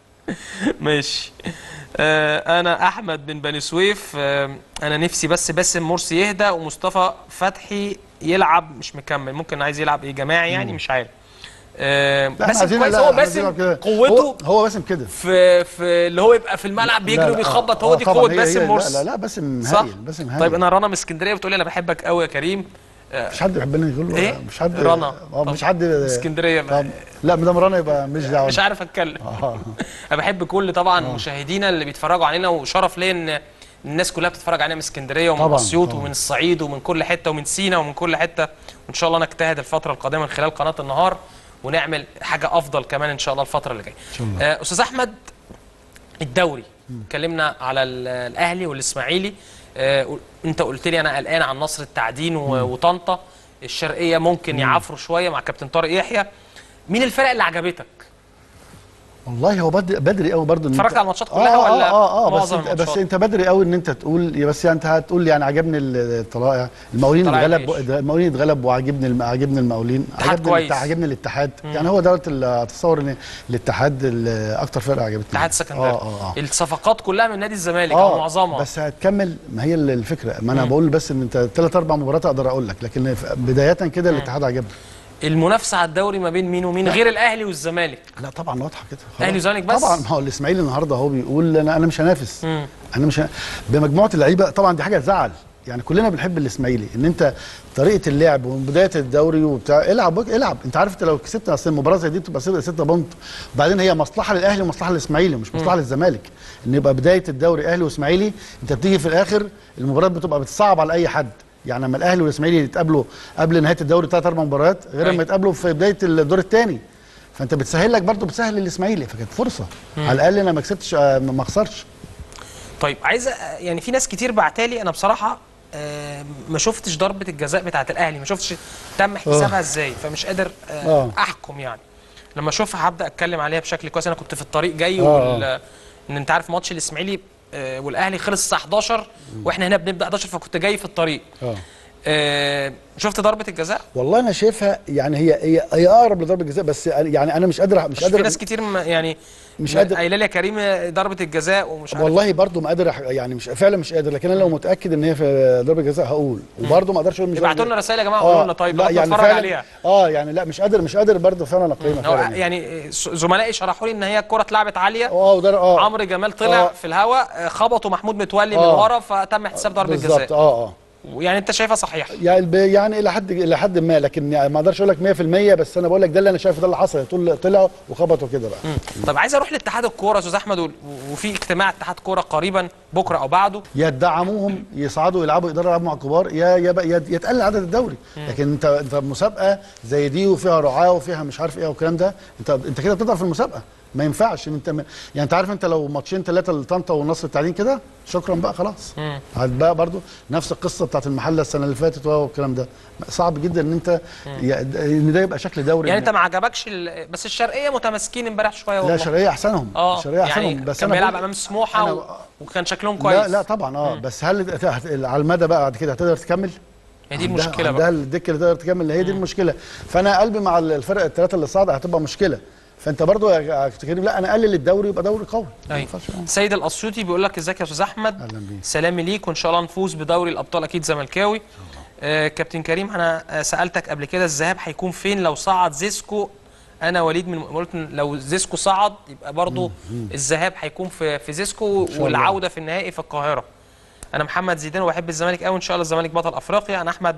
Speaker 1: ماشي. آه انا احمد من بني سويف. آه انا نفسي بس باسم مرسي يهدى ومصطفى فتحي يلعب، مش مكمل. ممكن عايز يلعب ايه جماعي يعني، مش عارف. آه باسم كويس. هو باسم قوته
Speaker 2: هو باسم كده
Speaker 1: في في اللي هو يبقى في الملعب بيجري وبيخبط. هو دي قوه باسم مرسي.
Speaker 2: لا لا باسم هايل، باسم هايل.
Speaker 1: طيب انا رنا من اسكندريه بتقول لي انا بحبك قوي يا كريم.
Speaker 2: مش حد بيحبني يقول له
Speaker 1: ايه؟
Speaker 2: مش حد.
Speaker 1: رنا
Speaker 2: اه مش حد
Speaker 1: اسكندريه.
Speaker 2: لا مدام رنا يبقى مش دعوه.
Speaker 1: مش عارف اتكلم. انا بحب كل طبعا آه. مشاهدينا اللي بيتفرجوا علينا، وشرف ليا ان الناس كلها بتتفرج علينا من اسكندريه ومن اسيوط ومن الصعيد ومن كل حته ومن سينا ومن كل حته. وان شاء الله نجتهد الفتره القادمه من خلال قناه النهار ونعمل حاجه افضل كمان ان شاء الله الفتره اللي جايه. آه استاذ احمد، الدوري اتكلمنا على الاهلي والاسماعيلي. آه انت قلت لي انا قلقان عن نصر التعدين وطنطا. الشرقيه ممكن مم. يعافروا شويه مع كابتن طارق يحيى. مين الفرق اللي عجبتك؟
Speaker 2: والله هو بدري بدري قوي برضه.
Speaker 1: اتفرجت على الماتشات كلها
Speaker 2: آه
Speaker 1: ولا
Speaker 2: اه اه بس انت بس انت بدري قوي ان انت تقول. بس يعني انت هتقول يعني عجبني الطلائع، المقاولين اتغلب، المقاولين اتغلب وعجبني عجبني المقاولين، عجبني عجبني الاتحاد. مم. يعني هو دوت اللي اتصور ان الاتحاد اكتر فرقه عجبتني.
Speaker 1: الاتحاد السكندري. آه آه آه. الصفقات كلها من نادي الزمالك او معظمها.
Speaker 2: بس هتكمل. ما هي الفكره، ما انا مم. بقول بس ان انت ثلاث اربع مباريات اقدر اقول لك، لكن بدايه كده الاتحاد عجبني.
Speaker 1: المنافسه على الدوري ما بين مين ومين غير الاهلي والزمالك؟
Speaker 2: لا طبعا واضحه كده.
Speaker 1: الاهلي والزمالك بس.
Speaker 2: طبعا ما هو الاسماعيلي النهارده هو بيقول انا انا مش هنافس. مم. انا مش هنافس. بمجموعه اللعيبه. طبعا دي حاجه تزعل يعني. كلنا بنحب الاسماعيلي ان انت طريقه اللعب ومن بدايه الدوري وبتاع. العب العب. انت عارف انت لو كسبت اصل المباراه زي دي بتبقى ستة بونت، وبعدين هي مصلحه للاهلي ومصلحه للاسماعيلي، مش مصلحه للزمالك ان يبقى بدايه الدوري اهلي واسماعيلي. انت بتيجي في الاخر المباريات بتبقى بتصعب على اي حد. يعني لما الاهلي والاسماعيلي يتقابلوا قبل نهايه الدوري ثلاث اربع مباريات غير لما يتقابلوا في بدايه الدور الثاني، فانت بتسهل لك برضه، بتسهل للاسماعيلي. فكانت فرصه مم. على الاقل انا ما كسبتش ما اخسرش.
Speaker 1: طيب عايز يعني في ناس كتير بعتالي، انا بصراحه آه ما شفتش ضربه الجزاء بتاعه الاهلي، ما شفتش تم حسابها ازاي، فمش قادر آه احكم يعني. لما اشوفها هبدا اتكلم عليها بشكل كويس. انا كنت في الطريق جاي وال... ان انت عارف ماتش الاسماعيلي آه والاهلي خلص الساعه حداشر واحنا هنا بنبدا حداشر، فكنت جاي في الطريق. اه آه شفت ضربه الجزاء؟
Speaker 2: والله انا شايفها يعني هي هي هي اقرب لضربه الجزاء، بس يعني انا مش قادر مش قادر.
Speaker 1: في ناس كتير يعني مش قادر قايله لي يا كريم ضربه الجزاء ومش عارف.
Speaker 2: والله برضو ما قادر يعني، مش فعلا مش قادر، لكن انا لو متاكد ان هي في ضربه الجزاء هقول. وبرضو ما اقدرش اقول مش.
Speaker 1: ابعتوا لنا رسائل يا جماعه قولوا لنا. طيب
Speaker 2: لا يعني
Speaker 1: نتفرج عليها.
Speaker 2: اه يعني لا مش قادر مش قادر برضو فعلا اقيمها فعلا.
Speaker 1: يعني زملائي شرحوا لي ان هي الكره اتلعبت عاليه.
Speaker 2: اه اه
Speaker 1: عمرو جمال طلع آه. في الهواء خبطوا محمود متولي آه. من ورا، فتم احتساب ضربه جزاء.
Speaker 2: بالظبط. اه اه
Speaker 1: يعني انت شايفها صحيحه؟ يعني
Speaker 2: يعني الى حد الى حد ما، لكن يعني ما اقدرش اقول لك مية في المية، بس انا بقول لك ده اللي انا شايفه، ده اللي حصل. طول طلعوا وخبطوا كده بقى.
Speaker 1: مم. طب عايز اروح لاتحاد الكوره يا استاذ احمد، وفي اجتماع اتحاد كوره قريبا بكره او بعده.
Speaker 2: يا تدعموهم يصعدوا يلعبوا، يقدروا يلعبوا مع الكبار، يا يا يتقلل عدد الدوري. مم. لكن انت انت مسابقه زي دي وفيها رعاه وفيها مش عارف ايه والكلام ده، انت انت كده بتضعف المسابقه. ما ينفعش ان انت م... يعني انت عارف انت لو ماتشين ثلاثه لطنطا والنصر التعدين كده شكرا بقى خلاص. هتبقى برضو نفس القصه بتاعت المحله السنه اللي فاتت والكلام ده. صعب جدا ان انت ي... ان ده يبقى شكل دوري.
Speaker 1: يعني انت ما عجبكش ال... بس الشرقيه متماسكين امبارح شويه والله.
Speaker 2: لا الشرقيه احسنهم.
Speaker 1: اه
Speaker 2: الشرقيه احسنهم.
Speaker 1: يعني
Speaker 2: بس
Speaker 1: كان بيلعب امام سموحه أنا... و... وكان شكلهم كويس.
Speaker 2: لا لا طبعا اه مم. بس هل على المدى بقى بعد كده هتقدر تكمل؟
Speaker 1: هي دي المشكله بقى.
Speaker 2: ده الدكه اللي تقدر تكمل، هي دي المشكله. فانا قلبي مع الفرق الثلاثه اللي صعد هتبقى مشكله. فانت برضو يا كريم لا انا اقلل الدوري يبقى دوري قوي.
Speaker 1: ايوه. سيد الاسيوطي بيقول لك ازيك يا استاذ احمد؟
Speaker 2: اهلا بيك.
Speaker 1: سلامي ليك وان شاء الله نفوز بدوري الابطال، اكيد زملكاوي. آه كابتن كريم انا سالتك قبل كده الذهاب هيكون فين لو صعد زيسكو؟ انا وليد من قلت لو زيسكو صعد يبقى برضو الذهاب هيكون في في زيسكو والعوده في النهائي في القاهره. انا محمد زيدان وبحب الزمالك قوي، ان شاء الله الزمالك بطل افريقيا. انا احمد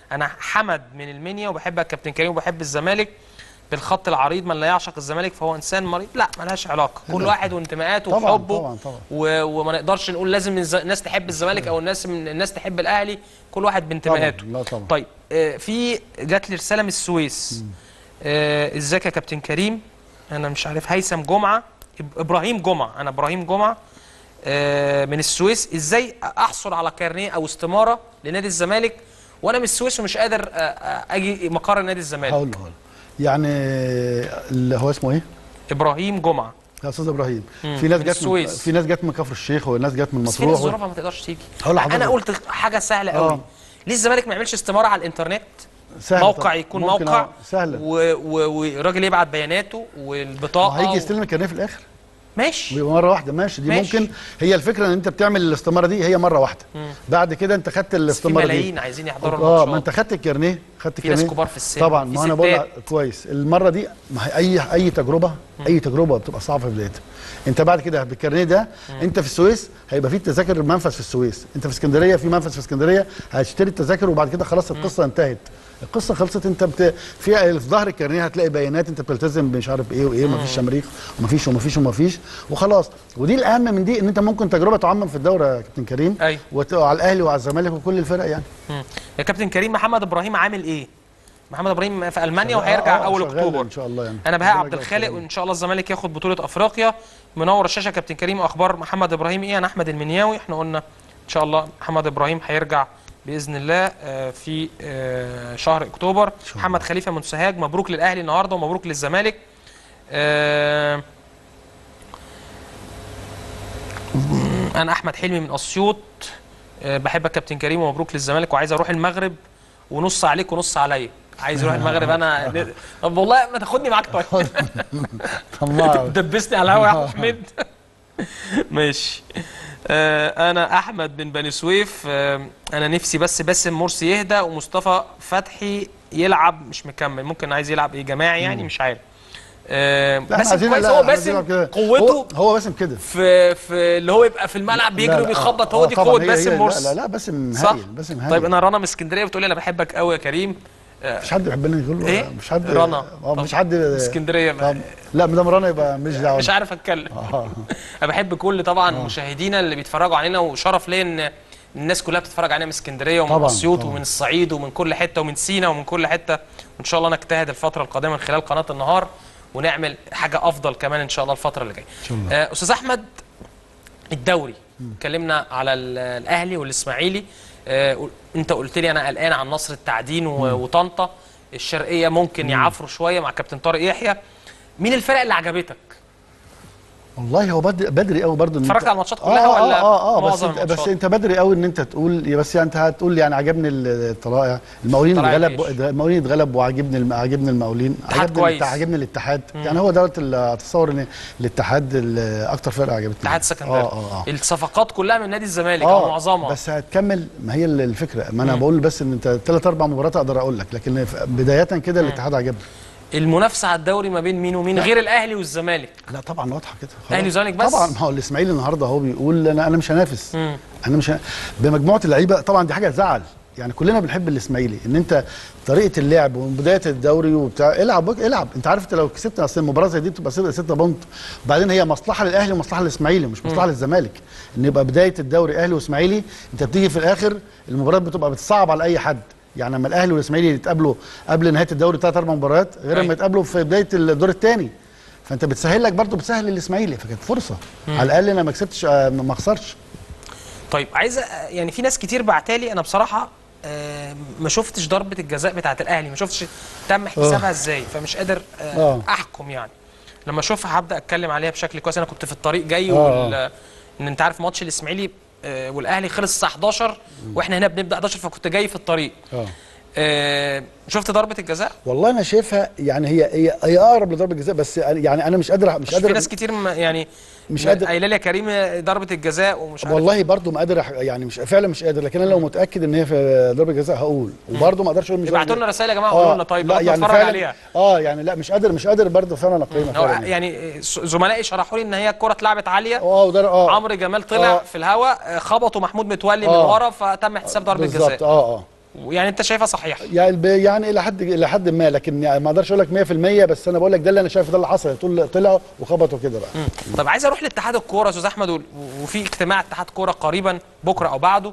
Speaker 1: انا حمد من المنيا وبحب الكابتن كريم وبحب الزمالك بالخط العريض، من لا يعشق الزمالك فهو انسان مريض. لا ملهاش علاقه، كل
Speaker 2: لا.
Speaker 1: واحد وانتماءاته
Speaker 2: طبعاً
Speaker 1: وحبه.
Speaker 2: طبعاً طبعاً.
Speaker 1: و... وما نقدرش نقول لازم الز... الناس تحب الزمالك او الناس من الناس تحب الاهلي، كل واحد بانتماءاته.
Speaker 2: طبعاً. لا طبعا.
Speaker 1: طيب آه في جات لي رساله من السويس. آه ازيك يا كابتن كريم، انا مش عارف هيثم جمعه إب- ابراهيم جمعه، انا ابراهيم جمعه آه من السويس. ازاي احصل على كارنيه او استماره لنادي الزمالك وانا من السويس ومش قادر آه آه اجي مقر نادي الزمالك؟
Speaker 2: هقول له هقول له. يعني اللي هو اسمه ايه؟
Speaker 1: ابراهيم جمعه.
Speaker 2: يا استاذ ابراهيم،
Speaker 1: مم.
Speaker 2: في ناس
Speaker 1: من
Speaker 2: جت من
Speaker 1: السويس.
Speaker 2: في ناس جت من كفر الشيخ وناس جت من
Speaker 1: بس في ناس
Speaker 2: مطروح.
Speaker 1: ظروفها ما تقدرش تيجي.
Speaker 2: هقول لحضرتك.
Speaker 1: انا قلت حاجه سهله قوي.
Speaker 2: آه.
Speaker 1: ليه الزمالك ما يعملش استماره على الانترنت؟
Speaker 2: سهل
Speaker 1: موقع
Speaker 2: طبعاً.
Speaker 1: يكون
Speaker 2: ممكن
Speaker 1: موقع
Speaker 2: آه، سهله.
Speaker 1: والراجل يبعت بياناته والبطاقه
Speaker 2: هيجي
Speaker 1: و...
Speaker 2: يستلم الكارنيه في الاخر
Speaker 1: ماشي
Speaker 2: مره واحده. ماشي دي
Speaker 1: ماشي.
Speaker 2: ممكن. هي الفكره ان انت بتعمل الاستماره دي هي مره واحده.
Speaker 1: مم.
Speaker 2: بعد كده انت خدت
Speaker 1: بس في
Speaker 2: الاستماره دي.
Speaker 1: ملايين عايزين يحضروا
Speaker 2: اه
Speaker 1: الماتشات.
Speaker 2: ما انت خدت الكارنيه خدت
Speaker 1: في ناس
Speaker 2: الكارنيه.
Speaker 1: كبار في السن،
Speaker 2: طبعا
Speaker 1: في
Speaker 2: ما انا بقول
Speaker 1: ستات.
Speaker 2: لك كويس. المره دي ما هي اي اي تجربه اي تجربه بتبقى صعبه في بدايتها. انت بعد كده بالكارنيه ده انت في السويس هيبقى في تذاكر منفذ في السويس، انت في اسكندريه في منفذ في اسكندريه هتشتري التذاكر وبعد كده خلاص القصه انتهت. القصه خلصت. انت بت... في في ظهر الكارنيه هتلاقي بيانات انت بتلتزم مش عارف ايه وايه ومفيش شماريخ ومفيش ومفيش ومفيش وخلاص. ودي الاهم من دي ان انت ممكن تجربه تعمم في الدوره يا كابتن كريم.
Speaker 1: أيوة.
Speaker 2: وت... وعلى الاهلي وعلى الزمالك وكل الفرق يعني.
Speaker 1: مم. يا كابتن كريم، محمد ابراهيم عامل ايه؟ محمد ابراهيم في المانيا
Speaker 2: شغال-
Speaker 1: وهيرجع
Speaker 2: آه،
Speaker 1: اول
Speaker 2: شغال
Speaker 1: اكتوبر
Speaker 2: ان شاء الله يعني.
Speaker 1: انا بهاء
Speaker 2: ربنا
Speaker 1: عبد
Speaker 2: يجعله
Speaker 1: الخالق،
Speaker 2: شغال.
Speaker 1: وان شاء الله الزمالك ياخد بطوله افريقيا. منور الشاشه كابتن كريم. اخبار محمد ابراهيم ايه؟ انا احمد المنياوي. احنا قلنا ان شاء الله محمد ابراهيم هيرجع باذن الله آه، في آه، شهر اكتوبر. محمد خليفه من سوهاج، مبروك للاهلي النهارده ومبروك للزمالك. آه، انا احمد حلمي من اسيوط، آه، بحبك كابتن كريم ومبروك للزمالك وعايز اروح المغرب ونص عليك ونص عليا. عايز اروح المغرب انا. طب والله ما تاخدني معاك طيب.
Speaker 2: طماع.
Speaker 1: دبسني على الهوا يا احمد حميد. ماشي. آه انا احمد من بني سويف. آه انا نفسي بس باسم مرسي يهدى ومصطفى فتحي يلعب مش مكمل. ممكن عايز يلعب ايه جماعي يعني مش عارف. آه
Speaker 2: لا، احنا
Speaker 1: باسم
Speaker 2: عايزين-
Speaker 1: كويس.
Speaker 2: لا،
Speaker 1: هو
Speaker 2: احنا عايزين
Speaker 1: باسم
Speaker 2: نلعب كده.
Speaker 1: قوته
Speaker 2: هو, هو باسم كده.
Speaker 1: في في اللي هو يبقى في الملعب بيجري
Speaker 2: لا، لا،
Speaker 1: وبيخبط.
Speaker 2: آه،
Speaker 1: هو دي
Speaker 2: طبعاً.
Speaker 1: قوه
Speaker 2: هي-
Speaker 1: باسم
Speaker 2: هي-
Speaker 1: مرسي.
Speaker 2: لا لا باسم
Speaker 1: صح؟
Speaker 2: هايل. باسم هايل.
Speaker 1: طيب انا رنا من اسكندريه بتقول لي انا بحبك قوي يا كريم.
Speaker 2: مش حد بيحبني يقول له
Speaker 1: إيه؟
Speaker 2: مش حد.
Speaker 1: رنا.
Speaker 2: اه مش حد.
Speaker 1: اسكندريه
Speaker 2: طب لا ما دام رنا يبقى مش دعوه.
Speaker 1: مش عارف اتكلم.
Speaker 2: اه
Speaker 1: انا بحب كل طبعا مشاهدينا اللي بيتفرجوا علينا، وشرف ليا ان الناس كلها بتتفرج علينا من اسكندريه ومن
Speaker 2: طبعاً،
Speaker 1: اسيوط
Speaker 2: طبعاً.
Speaker 1: ومن الصعيد ومن كل حته ومن سينا ومن كل حته. وان شاء الله نجتهد الفتره القادمه من خلال قناه النهار ونعمل حاجه افضل كمان ان شاء الله الفتره اللي جايه.
Speaker 2: إن شاء الله.
Speaker 1: آه، استاذ احمد، الدوري اتكلمنا على ال- الاهلي والاسماعيلي. آه، انت قلت لي انا قلقان عن نصر التعدين و- وطنطا. الشرقيه ممكن يعافروا شويه مع كابتن طارق يحيى. مين الفرق اللي عجبتك؟
Speaker 2: والله هو بدري بدري قوي برضه.
Speaker 1: اتفرجت على الماتشات كلها
Speaker 2: آه
Speaker 1: ولا
Speaker 2: اه اه بس
Speaker 1: معظم
Speaker 2: انت
Speaker 1: الماتشات؟
Speaker 2: بس انت بدري قوي ان انت تقول يا بس يعني انت هتقول يعني عجبني الطلائع المقاولين
Speaker 1: طلائع
Speaker 2: اتغلب
Speaker 1: الجيش.
Speaker 2: المقاولين اتغلب وعجبني الم- عجبني المقاولين
Speaker 1: اتحاد
Speaker 2: عجبني
Speaker 1: كويس.
Speaker 2: الاتحاد- عجبني الاتحاد. يعني هو دوت اللي اتصور ان الاتحاد ال- اكتر فرقه عجبتني.
Speaker 1: اتحاد السكندري.
Speaker 2: اه اه اه
Speaker 1: الصفقات كلها من نادي الزمالك او معظمها.
Speaker 2: بس هتكمل. ما هي ال- الفكره. ما انا بقول بس ان انت ثلاث اربع مباريات اقدر اقول لك، لكن ف- بدايه كده الاتحاد عجبني.
Speaker 1: المنافسه على الدوري ما بين مين ومين غير الاهلي والزمالك؟
Speaker 2: لا طبعا واضحه كده. خلاص.
Speaker 1: اهلي وزمالك بس؟
Speaker 2: طبعا ما هو الاسماعيلي النهارده هو بيقول انا انا مش هنافس.
Speaker 1: مم.
Speaker 2: انا مش ه... بمجموعه اللعيبه. طبعا دي حاجه تزعل يعني. كلنا بنحب الاسماعيلي ان انت طريقه اللعب ومن بدايه الدوري وبتاع العب العب. انت عارف انت لو كسبت اصل المباراه زي دي بتبقى ستة بونت. وبعدين هي مصلحه للاهلي ومصلحه للاسماعيلي مش مصلحه للزمالك. ان يبقى بدايه الدوري اهلي واسماعيلي. انت بتيجي في الاخر المباراه بتبقى بتصعب على اي حد. يعني لما الاهلي والاسماعيلي يتقابلوا قبل نهايه الدوري ثلاث اربع مباريات غير لما يتقابلوا في بدايه الدور الثاني. فانت بتسهل لك برضه بتسهل للاسماعيلي. فكانت فرصه على الاقل انا ما كسبتش آه، ما اخسرش.
Speaker 1: طيب عايز أ- يعني في ناس كتير بعتالي. انا بصراحه آه، ما شفتش ضربه الجزاء بتاعه الاهلي، ما شفتش تم حسابها ازاي، فمش قادر آه،
Speaker 2: آه.
Speaker 1: احكم يعني. لما اشوفها هبدا اتكلم عليها بشكل كويس. انا كنت في الطريق جاي
Speaker 2: آه.
Speaker 1: وال... ان انت عارف ماتش الاسماعيلي آه، والاهلي خلص الساعه حداشر واحنا هنا بنبدا حداشر، فكنت جاي في الطريق.
Speaker 2: اه
Speaker 1: آه، شفت ضربه الجزاء؟
Speaker 2: والله انا شايفها يعني هي هي هي اقرب لضربه الجزاء. بس يعني انا مش قادر مش
Speaker 1: في
Speaker 2: قادر
Speaker 1: ناس كتير م- يعني
Speaker 2: مش قادر.
Speaker 1: قايله لي يا كريم ضربه الجزاء ومش عارف.
Speaker 2: والله برضو ما قادر أح- يعني مش فعلا مش قادر. لكن انا لو متاكد ان هي في ضربه جزاء هقول. وبرضو ما اقدرش اقول مش
Speaker 1: ابعتوا لنا رسائل يا جماعه قولوا لنا طيب
Speaker 2: لا
Speaker 1: نقعد
Speaker 2: يعني
Speaker 1: نتفرج
Speaker 2: فعلا
Speaker 1: عليها.
Speaker 2: اه يعني لا مش قادر مش قادر برضو فعلا اقيمها
Speaker 1: هو
Speaker 2: فعلا.
Speaker 1: يعني زملائي شرحوا لي ان هي الكره اتلعبت عاليه.
Speaker 2: اه وده اه
Speaker 1: عمرو جمال طلع
Speaker 2: آه.
Speaker 1: في الهواء خبطوا محمود متولي من
Speaker 2: آه.
Speaker 1: ورا فتم احتساب ضربه
Speaker 2: بالظبط
Speaker 1: جزاء.
Speaker 2: اه اه
Speaker 1: يعني انت شايفها صحيحه؟
Speaker 2: يعني ب- يعني الى حد الى حد ما، لكن يعني ما اقدرش اقول لك مية في المية، بس انا بقول لك ده اللي انا شايفه، ده اللي حصل. طول طلعوا وخبطوا كده بقى.
Speaker 1: مم. طب عايز اروح لاتحاد الكوره يا استاذ احمد، و- وفي اجتماع اتحاد كوره قريبا بكره او بعده،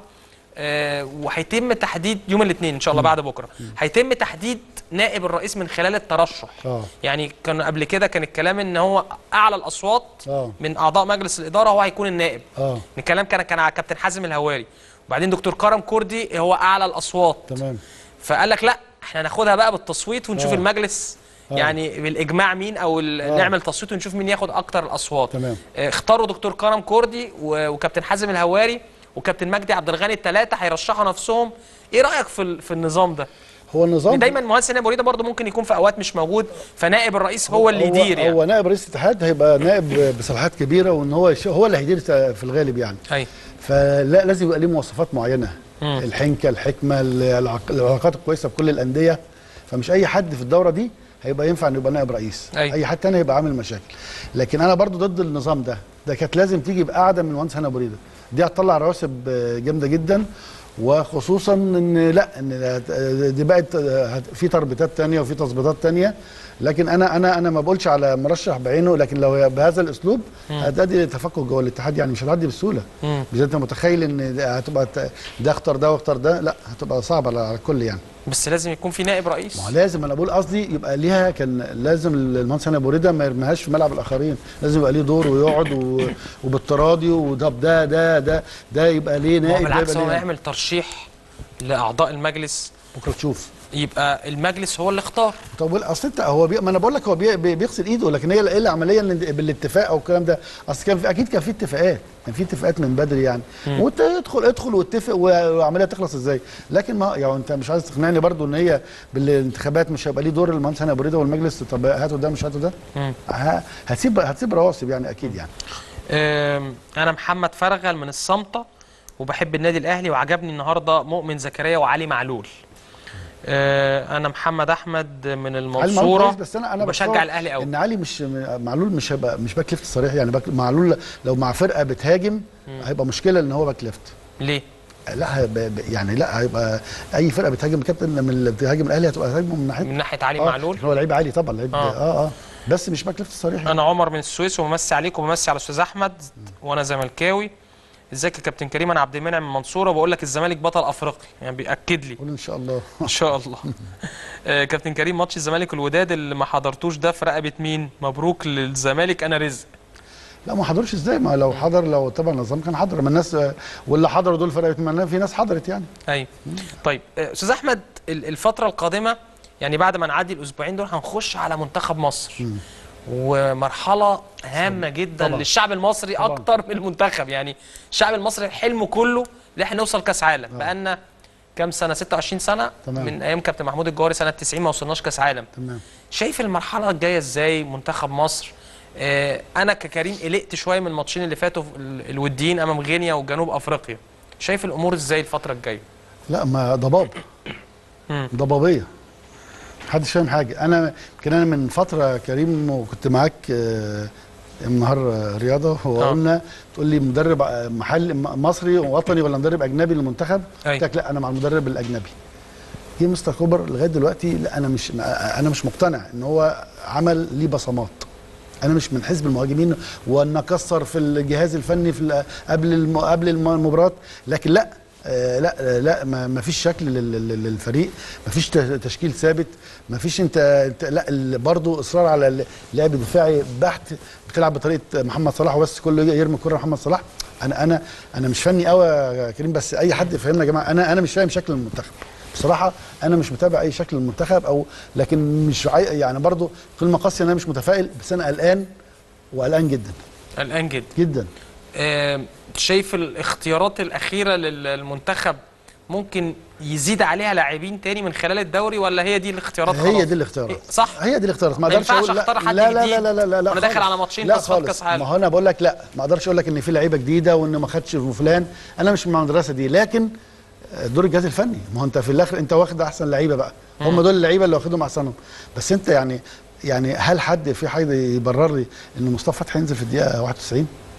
Speaker 1: آه وهيتم تحديد يوم الاثنين ان شاء الله بعد بكره، هيتم تحديد نائب الرئيس من خلال الترشح.
Speaker 2: اه
Speaker 1: يعني كان قبل كده كان الكلام ان هو اعلى الاصوات
Speaker 2: اه
Speaker 1: من اعضاء مجلس الاداره هو هيكون النائب.
Speaker 2: اه
Speaker 1: الكلام كان كان على كابتن حازم الهواري، وبعدين دكتور كرم كردي هو اعلى الاصوات.
Speaker 2: تمام.
Speaker 1: فقال لك لا احنا ناخدها بقى بالتصويت ونشوف
Speaker 2: آه.
Speaker 1: المجلس
Speaker 2: آه.
Speaker 1: يعني بالاجماع مين، او ال-
Speaker 2: آه.
Speaker 1: نعمل تصويت ونشوف مين ياخد اكتر الاصوات.
Speaker 2: تمام.
Speaker 1: آه، اختاروا دكتور كرم كردي و- وكابتن حازم الهواري وكابتن مجدي عبد الغني، الثلاثه هيرشحوا نفسهم. ايه رايك في ال- في النظام ده؟
Speaker 2: هو النظام
Speaker 1: دايما المهندس نائب وليده برضه ممكن يكون في اوقات مش موجود، فنائب الرئيس هو اللي يدير يعني.
Speaker 2: هو نائب رئيس الاتحاد هيبقى نائب بصلاحيات كبيره، وان هو يش- هو اللي هيدير في الغالب يعني.
Speaker 1: ايوه.
Speaker 2: فلا لازم يبقى ليه مواصفات معينه،
Speaker 1: مم.
Speaker 2: الحنكه، الحكمه، العلاق- العلاقات الكويسه بكل الانديه. فمش اي حد في الدوره دي هيبقى ينفع انه يبقى نائب رئيس.
Speaker 1: أيوة.
Speaker 2: اي حد تاني هيبقى عامل مشاكل. لكن انا برضو ضد النظام ده. ده كانت لازم تيجي بقعده من المهندس هاني ابو ريده، دي هتطلع رواتب جامده جدا، وخصوصا ان لا ان دي بقت في تربيطات تانية وفي تظبيطات تانية. لكن انا انا انا ما بقولش على مرشح بعينه، لكن لو بهذا الاسلوب هتؤدي لتفكك جوه الاتحاد، يعني مش هتعدي بسهوله.
Speaker 1: مم.
Speaker 2: بالذات انت متخيل ان ده هتبقى ت- ده اختار ده واختار ده، لا هتبقى صعبه على على الكل يعني.
Speaker 1: بس لازم يكون في نائب رئيس.
Speaker 2: ما هو لازم، انا بقول قصدي يبقى ليها، كان لازم المهندس هاني ابو ريده ما يرميهاش في ملعب الاخرين، لازم يبقى ليه دور ويقعد و- وبالتراضي، وطب ده ده ده ده يبقى ليه
Speaker 1: ما هو
Speaker 2: نائب، ده
Speaker 1: بالعكس
Speaker 2: يبقى
Speaker 1: هو
Speaker 2: ليه.
Speaker 1: يعمل ترشيح لاعضاء المجلس،
Speaker 2: بكره تشوف.
Speaker 1: يبقى المجلس هو اللي اختار.
Speaker 2: طب اصل انت هو بي... ما انا بقول لك هو بي... بي- بيغسل ايده، لكن هي ايه العمليه اللي بالاتفاق او الكلام ده؟ اصل كان في اكيد كان في اتفاقات، كان في اتفاقات من بدري يعني، وانت ادخل ادخل واتفق والعمليه تخلص ازاي. لكن ما يعني انت مش عايز تقنعني برضو ان هي بالانتخابات مش هيبقى ليه دور المهندس هاني ابو ريده والمجلس؟ طب هاتوا ده مش هاتوا ده، ه... هتسيب هتسيب رواسب يعني اكيد يعني.
Speaker 1: أم، انا محمد فرغل من الصمته وبحب النادي الاهلي، وعجبني النهارده مؤمن زكريا وعلي معلول. أه، انا محمد احمد من
Speaker 2: علي معلول
Speaker 1: المنصوره
Speaker 2: كويس، بس انا انا
Speaker 1: بشجع
Speaker 2: بتصور
Speaker 1: الاهلي قوي.
Speaker 2: ان علي مش معلول مش هيبقى مش باك ليفت صريح يعني. باك معلول لو مع فرقه بتهاجم هيبقى مشكله ان هو باك ليفت.
Speaker 1: ليه؟
Speaker 2: لا هيبقى يعني لا هيبقى اي فرقه بتهاجم كابتن من اللي بتهاجم الاهلي هتبقى هتهاجم من ناحيه
Speaker 1: من ناحيه علي
Speaker 2: آه
Speaker 1: معلول.
Speaker 2: هو لعيب عالي طبعا، لعيب
Speaker 1: آه.
Speaker 2: اه اه بس مش باك ليفت صريح يعني.
Speaker 1: انا عمر من السويس وبمسي عليكم وبمسي على الاستاذ احمد، وانا زملكاوي. ازيك يا كابتن كريم؟ انا عبد المنعم من المنصوره، وبقول لك الزمالك بطل افريقيا، يعني بياكد لي
Speaker 2: قول ان شاء الله.
Speaker 1: ان شاء الله. آه، كابتن كريم، ماتش الزمالك الوداد اللي ما حضرتوش ده في رقبه مين؟ مبروك للزمالك، انا رزق.
Speaker 2: لا ما حضرش ازاي؟ ما لو حضر، لو طبعا النظام كان حضر، ما الناس واللي حضروا دول فرقه، ما في ناس حضرت يعني.
Speaker 1: ايوه. طيب آه، استاذ احمد، ال- الفتره القادمه يعني بعد ما نعدي الاسبوعين دول هنخش على منتخب مصر،
Speaker 2: مم.
Speaker 1: ومرحله هامه جدا
Speaker 2: طبعا.
Speaker 1: للشعب المصري
Speaker 2: طبعا.
Speaker 1: اكتر من المنتخب. يعني الشعب المصري حلمه كله ان احنا نوصل كاس عالم. بقالنا كام سنه؟ ستة وعشرين سنه.
Speaker 2: تمام.
Speaker 1: من ايام كابتن محمود الجوهري سنه تسعين ما وصلناش كاس عالم.
Speaker 2: تمام.
Speaker 1: شايف المرحله الجايه ازاي منتخب مصر؟ آه انا ككريم قلقت شويه من الماتشين اللي فاتوا ال- الوديين امام غينيا وجنوب افريقيا. شايف الامور ازاي الفتره الجايه؟
Speaker 2: لا ما ضباب،
Speaker 1: مم.
Speaker 2: ضبابيه، محدش فاهم حاجه. انا يمكن انا من فتره كريم وكنت معاك آه، النهار رياضه، وقلنا تقول لي مدرب محل مصري وطني ولا مدرب اجنبي للمنتخب؟ قلت لك لا انا مع المدرب الاجنبي. جه مستر كوبر لغايه دلوقتي لا انا مش انا مش مقتنع ان هو عمل ليه بصمات. انا مش من حزب المهاجمين وان اكسر في الجهاز الفني في قبل الم... قبل المباراه، لكن لا آه لا لا ما فيش شكل للفريق، ما فيش تشكيل ثابت، ما فيش انت, انت لا برضه اصرار على لعب دفاعي بحت، بتلعب بطريقه محمد صلاح وبس، كله يرمي الكره محمد صلاح. انا انا انا مش فني قوي يا كريم، بس اي حد يفهمنا يا جماعه. انا انا مش فاهم شكل المنتخب بصراحه، انا مش متابع اي شكل المنتخب، او لكن مش يعني برضه كلمه قاسيه انا مش متفائل، بس انا قلقان وقلقان جدا.
Speaker 1: قلقان جدا
Speaker 2: جدا.
Speaker 1: آه شايف الاختيارات الاخيره للمنتخب ممكن يزيد عليها لاعبين تاني من خلال الدوري، ولا هي دي الاختيارات خلاص؟
Speaker 2: هي دي الاختيارات
Speaker 1: صح؟
Speaker 2: هي دي الاختيارات.
Speaker 1: ما اقدرش اقول لا
Speaker 2: لا
Speaker 1: لا
Speaker 2: لا لا لا لا لا
Speaker 1: انا داخل على ماتشين تصفيات كاس عالم.
Speaker 2: ما هو انا بقول لك لا ما اقدرش اقول لك ان في لعيبه جديده وان ما خدش فلان، انا مش من المدرسه دي، لكن دور الجهاز الفني. ما هو انت في الاخر انت واخد احسن لعيبه بقى، هم دول اللعيبه اللي واخدهم احسنهم، بس انت يعني يعني هل حد في حد يبرر لي ان مصطفى فتحي ينزل في الدقيقه واحد وتسعين؟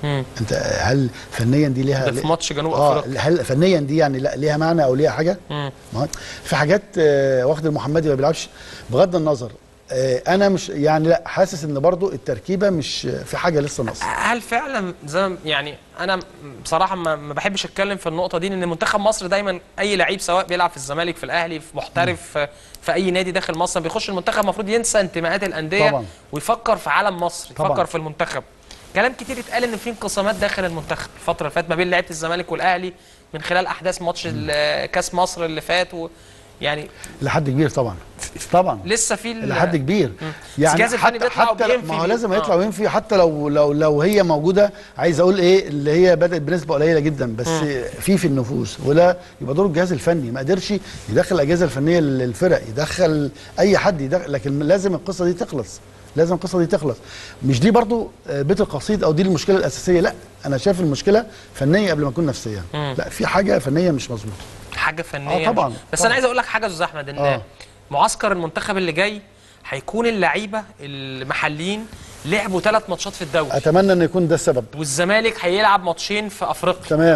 Speaker 1: مم.
Speaker 2: انت هل فنيا دي ليها
Speaker 1: ده في ماتش جنوب
Speaker 2: اه
Speaker 1: افريقيا.
Speaker 2: هل فنيا دي يعني لا ليها معنى او ليها حاجه؟
Speaker 1: مم.
Speaker 2: ما في حاجات آه واخد المحمدي ما بيلعبش بغض النظر. آه انا مش يعني لا حاسس ان برضو التركيبه مش في حاجه لسه ناقصه.
Speaker 1: هل فعلا زي ما- يعني انا بصراحه ما ما بحبش اتكلم في النقطه دي، لان منتخب مصر دايما اي لعيب سواء بيلعب في الزمالك في الاهلي في محترف في, في اي نادي داخل مصر بيخش المنتخب المفروض ينسى انتماءات الانديه
Speaker 2: طبعا.
Speaker 1: ويفكر في عالم مصر، يفكر
Speaker 2: طبعا.
Speaker 1: في المنتخب. كلام كتير اتقال ان في انقسامات داخل المنتخب الفتره اللي فاتت ما بين لعيبه الزمالك والاهلي من خلال احداث ماتش ال- كاس مصر اللي فات و يعني
Speaker 2: لحد كبير طبعا طبعا
Speaker 1: لسه في ال-
Speaker 2: لحد كبير.
Speaker 1: يعني الجهاز الفني
Speaker 2: حتى
Speaker 1: بيطلع
Speaker 2: حتى
Speaker 1: وبينفي
Speaker 2: ما هو
Speaker 1: بيه.
Speaker 2: لازم يطلع
Speaker 1: آه.
Speaker 2: وينفي حتى لو لو لو هي موجوده. عايز اقول ايه اللي هي بدات بنسبه قليله جدا بس
Speaker 1: مم.
Speaker 2: في في النفوس، ولا يبقى دور الجهاز الفني ما قدرش يدخل الاجهزه الفنيه للفرق، يدخل اي حد يدخل، لكن لازم القصه دي تخلص. لازم القصه دي تخلص. مش دي برضو بيت القصيد او دي المشكله الاساسيه، لا انا شايف المشكله فنيه قبل ما تكون نفسيه.
Speaker 1: مم.
Speaker 2: لا في حاجه فنيه مش مظبوطه.
Speaker 1: حاجه فنيه
Speaker 2: آه طبعا
Speaker 1: بس
Speaker 2: طبعا.
Speaker 1: انا عايز اقول لك حاجه يا استاذ احمد ان
Speaker 2: آه.
Speaker 1: معسكر المنتخب اللي جاي هيكون اللعيبه المحليين لعبوا ثلاث ماتشات في الدوري،
Speaker 2: اتمنى ان يكون ده السبب.
Speaker 1: والزمالك هيلعب ماتشين في افريقيا،
Speaker 2: تمام.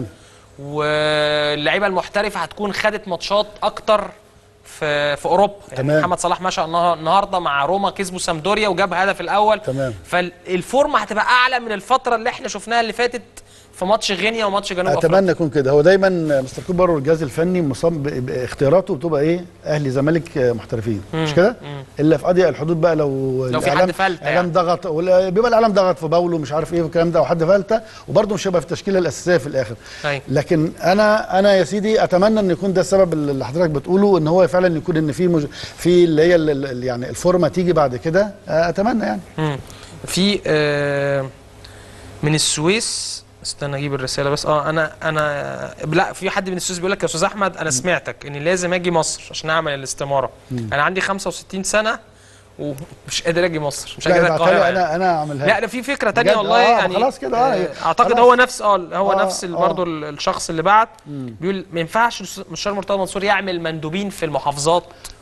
Speaker 1: واللعيبه المحترفه هتكون خدت ماتشات اكتر في في اوروبا. يعني
Speaker 2: تمام.
Speaker 1: محمد صلاح ما شاء الله النهارده مع روما كسبوا سامدوريا وجاب هدف الاول.
Speaker 2: تمام.
Speaker 1: فالفورمه هتبقى اعلى من الفتره اللي احنا شفناها اللي فاتت في ماتش غينيا وماتش جنوب افريقيا.
Speaker 2: اتمنى يكون كده. هو دايما مستر كوبر والجهاز الفني مصاب ب- باختياراته بتبقى ايه اهلي زمالك محترفين مش كده الا في اضيق الحدود بقى لو
Speaker 1: لو في حد فلتة
Speaker 2: الاعلام
Speaker 1: يعني.
Speaker 2: ضغط ولا بيبقى الاعلام ضغط في باولو مش عارف ايه والكلام ده وحد فلتة وبرده مش هيبقى في التشكيله الاساسيه في الاخر.
Speaker 1: أيوة.
Speaker 2: لكن انا انا يا سيدي اتمنى ان يكون ده السبب اللي حضرتك بتقوله ان هو فعلا يكون ان في مج... في اللي هي ال- ال- يعني الفورمه تيجي بعد كده. اتمنى يعني.
Speaker 1: مم. في آه من السويس، استنى اجيب الرساله بس. اه انا انا لا في حد من السويس بيقول لك يا استاذ احمد انا سمعتك اني لازم اجي مصر عشان اعمل الاستماره.
Speaker 2: مم.
Speaker 1: انا عندي خمسة وستين سنه ومش قادر اجي مصر، مش
Speaker 2: لا
Speaker 1: قادر
Speaker 2: يبقى
Speaker 1: القاهره
Speaker 2: انا
Speaker 1: يعني.
Speaker 2: انا اعملها.
Speaker 1: لا ده في فكره تانية
Speaker 2: بجد؟
Speaker 1: والله
Speaker 2: آه
Speaker 1: يعني
Speaker 2: خلاص كده اه
Speaker 1: آه، اعتقد
Speaker 2: خلاص.
Speaker 1: هو نفس اه هو
Speaker 2: آه
Speaker 1: نفس
Speaker 2: آه.
Speaker 1: برضه الشخص اللي بعت بيقول ما ينفعش مستشار مرتضى منصور يعمل مندوبين في المحافظات،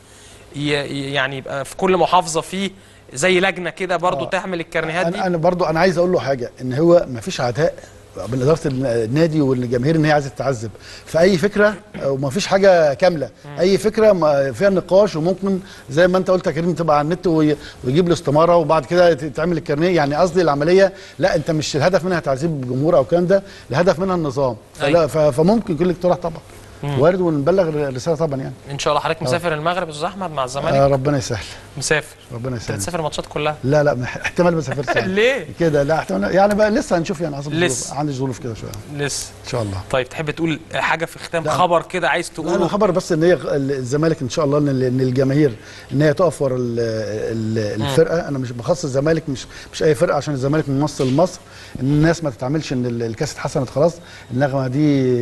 Speaker 1: ي- يعني يبقى في كل محافظه فيه زي لجنه كده برضه
Speaker 2: آه.
Speaker 1: تعمل الكارنيهات دي.
Speaker 2: انا انا برضو انا عايز اقول له حاجه ان هو ما فيش عداء من اداره النادي والجماهير ان هي عايزه تتعذب في اي فكره وما فيش حاجه كامله. اي فكره ما فيها نقاش وممكن زي ما انت قلت يا كريم تبقى على النت وي- ويجيب الاستماره وبعد كده تعمل الكارنيه. يعني قصدي العمليه لا انت مش الهدف منها تعذيب الجمهور او الكلام ده، الهدف منها النظام.
Speaker 1: أيوة.
Speaker 2: فلا ف- فممكن يكون لك اقتراح طبعا وارد ونبلغ الرساله طبعا يعني.
Speaker 1: ان شاء الله. حضرتك مسافر المغرب يا استاذ احمد مع الزمالك؟
Speaker 2: آه ربنا يسهل.
Speaker 1: مسافر.
Speaker 2: ربنا
Speaker 1: انت
Speaker 2: يسهل.
Speaker 1: هتسافر الماتشات كلها؟
Speaker 2: لا لا مح- احتمال ما اسافرش يعني.
Speaker 1: ليه؟
Speaker 2: كده لا احتمال يعني بقى لسه هنشوف يعني حسب
Speaker 1: لسه.
Speaker 2: الظروف. عندي ظروف كده شويه
Speaker 1: لسه.
Speaker 2: ان شاء الله.
Speaker 1: طيب تحب تقول حاجه في ختام
Speaker 2: لا.
Speaker 1: خبر كده عايز
Speaker 2: لا انا
Speaker 1: تقوله؟
Speaker 2: خبر بس ان هي الزمالك ان شاء الله ان ان الجماهير ان هي تقف ورا ال- ال- الفرقه. انا مش بخصص الزمالك مش مش اي فرقه عشان الزمالك ممثل مصر. ان الناس ما تتعاملش ان ال- الكاس اتحسنت خلاص. النغمه دي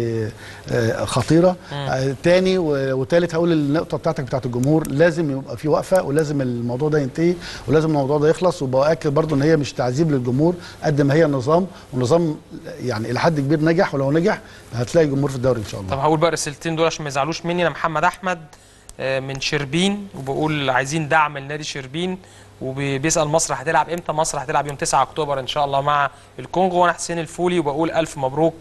Speaker 2: آه، خطيره. آه، تاني و- وتالت هقول النقطه بتاعتك بتاعت الجمهور لازم يبقى في وقفه ولازم الموضوع ده ينتهي ولازم الموضوع ده يخلص. وباكد برضو ان هي مش تعذيب للجمهور قد ما هي نظام ونظام يعني الى حد كبير نجح. ولو نجح هتلاقي جمهور في الدوري ان شاء الله.
Speaker 1: طب هقول بقى الرسالتين دول عشان ما يزعلوش مني. انا محمد احمد آه، من شربين وبقول عايزين دعم لنادي شربين وبيسال مصر هتلعب امتى. مصر هتلعب يوم تسعة اكتوبر ان شاء الله مع الكونغو. وانا حسين الفولي وبقول الف مبروك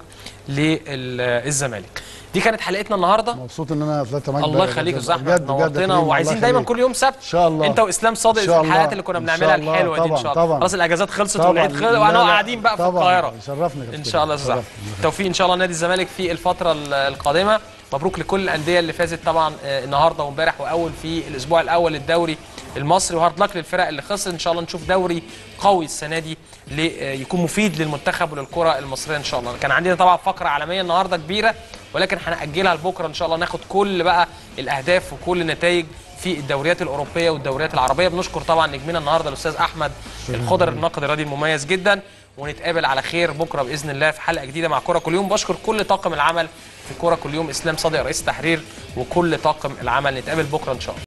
Speaker 1: للزمالك. دي كانت حلقتنا النهارده.
Speaker 2: مبسوط ان انا طلعت معاك.
Speaker 1: الله يخليك يا استاذ احمد،
Speaker 2: بجد- بجد
Speaker 1: نورتنا.
Speaker 2: كريم، الله
Speaker 1: وعايزين دايما
Speaker 2: يخليك.
Speaker 1: كل يوم سبت
Speaker 2: ان شاء الله
Speaker 1: انت واسلام صادق
Speaker 2: إن شاء
Speaker 1: في الحلقات
Speaker 2: الله.
Speaker 1: اللي كنا
Speaker 2: إن
Speaker 1: بنعملها
Speaker 2: شاء الله.
Speaker 1: الحلوه دي ان
Speaker 2: طبعاً،
Speaker 1: شاء الله.
Speaker 2: طبعاً.
Speaker 1: خلاص الاجازات خلصت
Speaker 2: طبعاً.
Speaker 1: والعيد خلص
Speaker 2: لا،
Speaker 1: وهنبقى
Speaker 2: لا،
Speaker 1: قاعدين بقى في
Speaker 2: طبعاً.
Speaker 1: القاهره
Speaker 2: يشرفنا يا
Speaker 1: ان
Speaker 2: كابتن.
Speaker 1: شاء الله يا استاذ احمد.
Speaker 2: يشرفنا.
Speaker 1: توفيق ان شاء الله نادي الزمالك في الفتره ال- القادمه. مبروك لكل الانديه اللي فازت طبعا آه، النهارده وامبارح واول في الاسبوع الاول للدوري المصري. وهارد لك للفرق اللي خسرت. ان شاء الله نشوف دوري قوي السنه دي يكون مفيد للمنتخب وللكره المصريه ان شاء الله. كان عندنا طبعا فقره عالميه النهارده كبيره ولكن هنأجلها لبكره ان شاء الله. ناخد كل بقى الاهداف وكل النتائج في الدوريات الاوروبيه والدوريات العربيه. بنشكر طبعا نجمنا النهارده الاستاذ احمد الخضر الناقد الرياضي المميز جدا. ونتقابل على خير بكره باذن الله في حلقه جديده مع كوره كل يوم. بشكر كل طاقم العمل في كوره كل يوم، اسلام صادق رئيس التحرير وكل طاقم العمل. نتقابل بكره ان شاء الله.